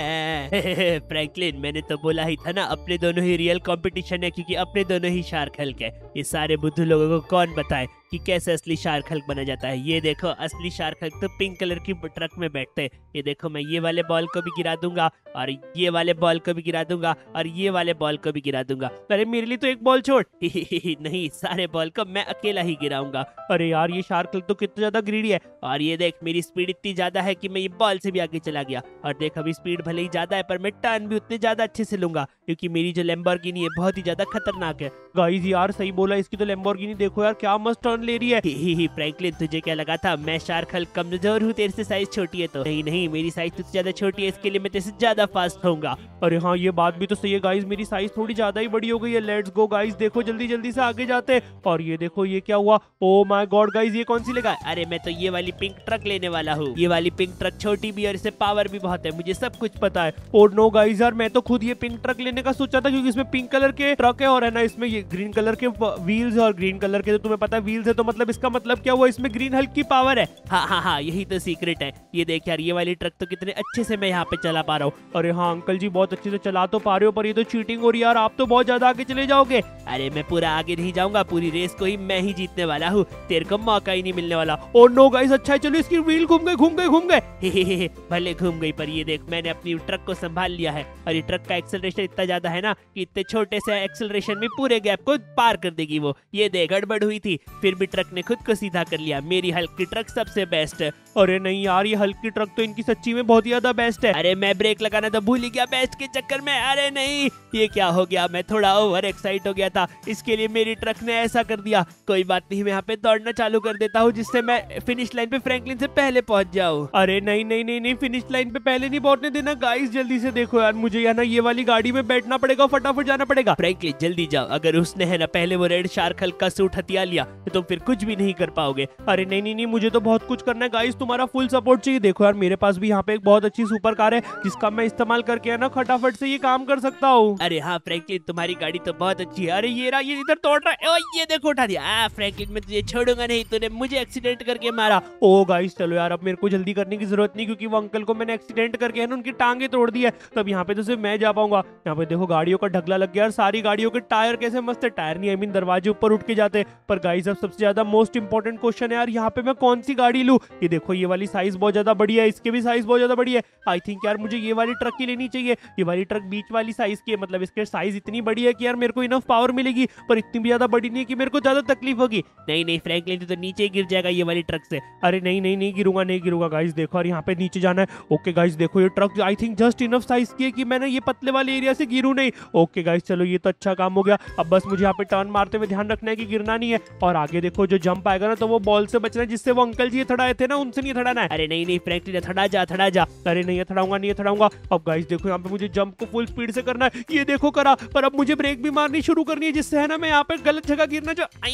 है। फ्रैंकलिन मैंने तो बोला ही था ना, अपने दोनों ही रियल कंपटीशन है, क्योंकि अपने दोनों ही शार्क हल्क है। ये सारे बुद्धू लोगों को कौन बताए कि कैसे असली शार्क हल्क बना जाता है। ये देखो असली शार्क हल्क तो पिंक कलर की ट्रक में बैठते हैं। ये देखो मैं ये वाले बॉल को भी गिरा दूंगा, और ये वाले बॉल को भी गिरा दूंगा, और ये वाले बॉल को भी गिरा दूंगा। अरे मेरे लिए तो एक बॉल छोड़। नहीं, सारे बॉल को मैं अकेला ही गिराऊंगा। अरे यार ये शार्क हल्क तो कितना ज्यादा ग्रीडी है। और ये देख मेरी स्पीड इतनी ज्यादा है कि मैं ये बॉल से भी आगे चला गया। और देख अभी स्पीड भले ही ज्यादा है, पर मैं टर्न भी उतने ज्यादा अच्छे से लूंगा, क्योंकि मेरी जो लैम्बोर्गिनी है बहुत ही ज्यादा खतरनाक है। गाइस यार सही बोला, इसकी तो लैम्बोर्गिनी देखो यार क्या मस्त टर्न ले रही है। फ्रैंकलिन तुझे क्या लगा था मैं शार्क हल्क कमजोर हूँ, तेरे से साइज छोटी है तो? नहीं, मेरी साइज तुझसे ज्यादा छोटी है, इसके लिए मैं तेरे से ज्यादा फास्ट होऊंगा। अरे हाँ ये बात भी तो सही है गाइस, मेरी साइज थोड़ी ज्यादा ही बड़ी हो गई है। लेट्स गो गाइस, देखो जल्दी जल्दी से आगे जाते। और ये देखो ये क्या हुआ, ओ माय गॉड गाइस ये कौन सी लगा। अरे मैं तो ये वाली पिंक ट्रक लेने वाला हूँ। ये वाली पिंक ट्रक छोटी भी और इससे पावर भी बहुत है, मुझे सब कुछ पता है। और नो गाइस यार मैं तो खुद ये पिंक ट्रक लेने का सोचा था, क्योंकि इसमें पिंक कलर के ट्रक है, और है ना इसमें ये ग्रीन कलर के व्हील्स है, और ग्रीन कलर के तो तुम्हें पता है व्हील्स है, तो मतलब इसका मतलब क्या हुआ, इसमें ग्रीन हल्क की पावर है। हाँ, यही तो सीक्रेट है। ये देख यार ये वाली ट्रक तो कितने अच्छे से मैं यहाँ पे चला पा रहा हूँ। अरे हाँ अंकल जी बहुत अच्छे से चला तो पा रहे हो, पर ये तो चीटिंग हो रही है यार, आप तो बहुत ज्यादा आगे चले जाओगे। अरे मैं पूरा आगे नहीं जाऊंगा, पूरी रेस को ही मैं ही जीतने वाला हूँ, तेरे को मौका ही नहीं मिलने वाला। और नो गाइस अच्छा है, चलो इसकी व्हील घूम गए। भले घूम गई, पर ये देख मैंने अपनी ट्रक को संभाल लिया है, और ये ट्रक का एक्सेलरेशन इतना ज्यादा है ना कि इतने छोटे से एक्सेलरेशन में पूरे गैप को पार कर देगी वो। ये देख गड़बड़ हुई थी, फिर भी ट्रक ने खुद को सीधा कर लिया। मेरी हल्क की ट्रक सबसे बेस्ट है। अरे नहीं यार ये हल्क की ट्रक तो इनकी सच्ची में बहुत ज्यादा बेस्ट है। अरे मैं ब्रेक लगाना तो भूल ही गया बेस्ट के चक्कर में। अरे नहीं, ये क्या हो गया, मैं थोड़ा ओवर एक्साइट हो गया था, इसके लिए मेरी ट्रक ने ऐसा कर दिया। कोई बात नहीं, मैं यहाँ पे दौड़ना चालू कर देता हूँ, जिससे मैं फिनिश लाइन पे फ्रैंकलिन से पहले पहुंच जाऊँ। अरे नहीं, फिनिश लाइन पे पहले नहीं पहुंचने देना गाइस, जल्दी से देखो यार मुझे यार ना ये वाली गाड़ी में बैठना पड़ेगा, फटाफट जाना पड़ेगा। फ्रैंकलिन जल्दी जाओ, अगर उसने है ना पहले वो रेड शार्क हल्क का सूट हथिया लिया तो तुम फिर कुछ भी नहीं कर पाओगे। अरे नहीं, मुझे तो बहुत कुछ करना है गाइस, तुम्हारा फुल सपोर्ट चाहिए। देखो यार मेरे पास भी यहाँ पे एक बहुत अच्छी सुपर कार है, जिसका मैं इस्तेमाल करके है ना फटाफट से ये काम कर सकता हूँ। अरे हाँ फ्रैंकलिन तुम्हारी गाड़ी तो बहुत अच्छी है। अरे ये रहा, ये इधर तोड़ रहा है, ओ ये देखो उठा दिया। फ्रैंकलिन मैं तुझे छोड़ूंगा नहीं, तूने मुझे एक्सीडेंट करके मारा। ओ गाइस चलो यार अब मेरे को जल्दी करने की जरूरत नहीं, क्योंकि वो अंकल को मैंने एक्सीडेंट करके है ना उनकी टांगे तोड़ दी है, तब यहाँ पे तो सिर्फ मैं जा पाऊंगा। यहाँ पे देखो गाड़ियों का ढगला लग गया, और सारी गाड़ियों के टायर कैसे मस्त है, टायर नहीं आई मीन दरवाजे ऊपर उठ के जाते। पर गाइस अब सबसे ज्यादा मोस्ट इंपॉर्टेंट क्वेश्चन है यार, यहाँ पे मैं कौन सी गाड़ी लूँ। ये देखो ये वाली साइज बहुत ज्यादा बड़ी है, इसके भी साइज बहुत ज्यादा बड़ी है। आई थिंक यार मुझे ये वाली ट्रक ही लेनी चाहिए। ये वाली ट्रक बीच वाली साइज की है, मतलब इसके साइज इतनी बड़ी है कि यार मेरे को इनफ पावर मिलेगी, पर इतनी भी ज्यादा बड़ी नहीं है कि मेरे को ज्यादा तकलीफ होगी। नहीं फ्रैंकलिन तो नीचे गिर जाएगा ये वाली ट्रक से। अरे नहीं गिरूंगा गाइस। देखो और यहाँ पे नीचे जाना है। ओके गाइस देखो ये truck I think just enough size की है कि मैंने ये पतले वाले एरिया से गिरूं नहीं। ओके गाइस चलो ये तो अच्छा काम हो गया। अब बस मुझे यहाँ पे टर्न मारते हुए ध्यान रखना है कि गिरना नहीं है, और आगे देखो जो जंप आएगा ना तो वो बॉल से बचना है, जिससे वो अंकल जी थड़ाए थे ना उनसे नहीं थड़ाना है। अरे नहीं फ्रैंकलिन थड़ा जा। अरे नहीं थड़ाऊंगा। अब गाइस देखो यहाँ पे मुझे जंप को फुल स्पीड से करना है, ये देखो करा, पर अब मुझे ब्रेक भी मारनी शुरू करनी है, जिससे है ना मैं यहाँ पे गलत जगह गिरना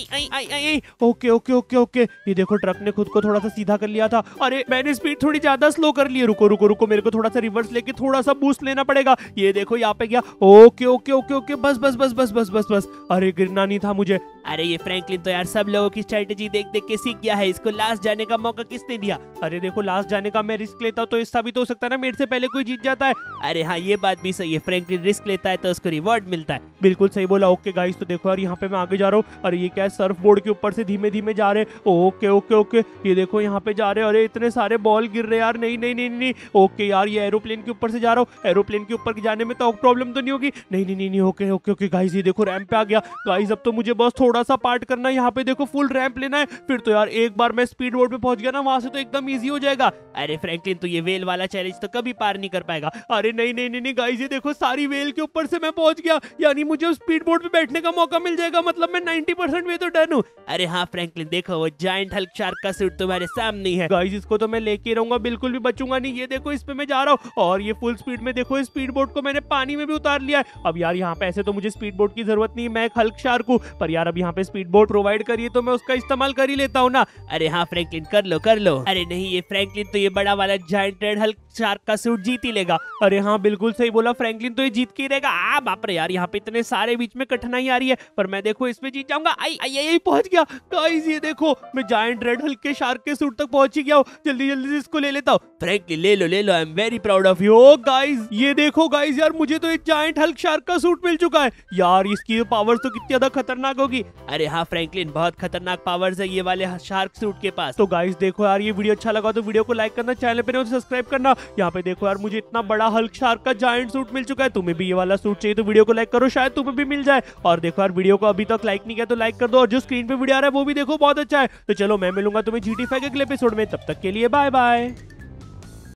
आई। ओके ये देखो ट्रक ने खुद को थोड़ा सा सीधा कर लिया था। अरे मैंने स्पीड थोड़ी ज्यादा स्लो कर ली है, रुको मेरे को थोड़ा सा रिवर्स लेके थोड़ा सा बूस्ट लेना पड़ेगा। ये देखो यहाँ पे गया। ओके बस। अरे गिरना नहीं था मुझे। अरे ये फ्रैंकलिन तो यार सब लोगों की स्ट्रेटेजी देख के सीख गया है, इसको लास्ट जाने का मौका किसने दिया। अरे देखो लास्ट जाने का मैं रिस्क लेता हूँ तो ऐसा भी तो हो सकता है ना मेरे से पहले कोई जीत जाता है। अरे हाँ ये बात भी सही है, फ्रैंकलिन रिस्क लेता है तो उसको रिवॉर्ड मिलता है। बिल्कुल सही बोला। ओके गाइस तो देखो यार यहाँ पे मैं आगे जा रहा हूँ। अरे ये क्या है, सर्फ बोर्ड के ऊपर से धीमे जा रहे। ओके ये देखो यहाँ पे जा रहे। अरे इतने सारे बॉल गिर रहे यार। नहीं। ओके यार ये एरोप्लेन के ऊपर से जा रहा हूँ, एरोप्लेन के ऊपर जाने में तो प्रॉब्लम तो नहीं होगी। नहीं ओके गाइस ये देखो रैंप पे आ गया। गाइस अब तो मुझे बस थोड़ा बड़ा सा पार्ट करना है, यहाँ पे देखो फुल रैंप लेना है, फिर तो यार एक बार मैं स्पीड बोट पे पहुंच गया ना, वहां से तो एकदम इजी हो जाएगा। अरे फ्रैंकलिन तो ये वेल वाला चैलेंज तो कभी पार नहीं कर पाएगा। अरे नहीं नहीं नहीं नहीं गाइस, ये देखो सारी वेल के ऊपर से मैं पहुंच गया, यानी मुझे स्पीड बोट पे बैठने का मौका मिल जाएगा, मतलब मैं 90% वे तो डन हूँ। अरे हाँ फ्रैंकलिन देखो वो जायंट हल्क शार्क का सूट तुम्हारे सामने ही है। गाइस इसको तो मैं लेके रहूंगा, बिल्कुल भी बचूंगा नहीं। ये देखो इस पे मैं जा रहा हूँ और ये फुल स्पीड में देखो, स्पीड बोट को मैंने पानी में भी उतार लिया है। अब यार यहाँ पे ऐसे तो मुझे स्पीड बोट की जरूरत नहीं, मैं एक हल्क शार्क हूँ, पर यार अब यहाँ पे स्पीड बोट प्रोवाइड करिए तो मैं उसका इस्तेमाल कर ही लेता हूँ ना। अरे हाँ फ्रैंकलिन कर लो कर लो। अरे नहीं ये फ्रैंकलिन तो ये बड़ा वाला जायंट रेड हल्क शार्क का सूट जीत ही लेगा। अरे हाँ बिल्कुल सही बोला, फ्रैंकलिन तो ये जीत के ही रहेगा। बाप रे यार, यहाँ पे इतने सारे बीच में कठिनाई आ रही है, पर मैं देखो इसमें जीत जाऊंगा। आई आई आई पहुंच गया गाइस, ये देखो मैं जायंट रेड हल्क के शार्क के सूट तक पहुंच ही गया हूँ। जल्दी जल्दी से इसको ले लेता हूँ। फ्रैंकलिन ले लो, I am very proud of you. Yo guys ये देखो गाइस, यार मुझे तो एक जायंट हल्क शार्क का सूट मिल चुका है। यार इसकी पावर्स तो कितनी ज्यादा खतरनाक होगी। अरे हाँ फ्रैंकलिन बहुत खतरनाक पावर्स है ये वाले शार्क सूट के पास। तो गाइस देखो यार, ये वीडियो अच्छा लगा तो वीडियो को लाइक करना, चैनल पे नए हो तो सब्सक्राइब करना। यहाँ पे देखो यार मुझे इतना बड़ा हल्क शार्क का जायंट सूट मिल चुका है। तुम्हें भी ये वाला सूट चाहिए तो वीडियो को लाइक करो, शायद तुम्हें भी मिल जाए। और देखो यार वीडियो को अभी तक लाइक नहीं किया तो लाइक कर दो, और जो स्क्रीन पे वीडियो आ रहा है वो भी देखो, बहुत अच्छा है। तो चलो मैं मिलूंगा तुम्हें GTA 5 के अगले एपिसोड में, तब तक के लिए बाय बाय।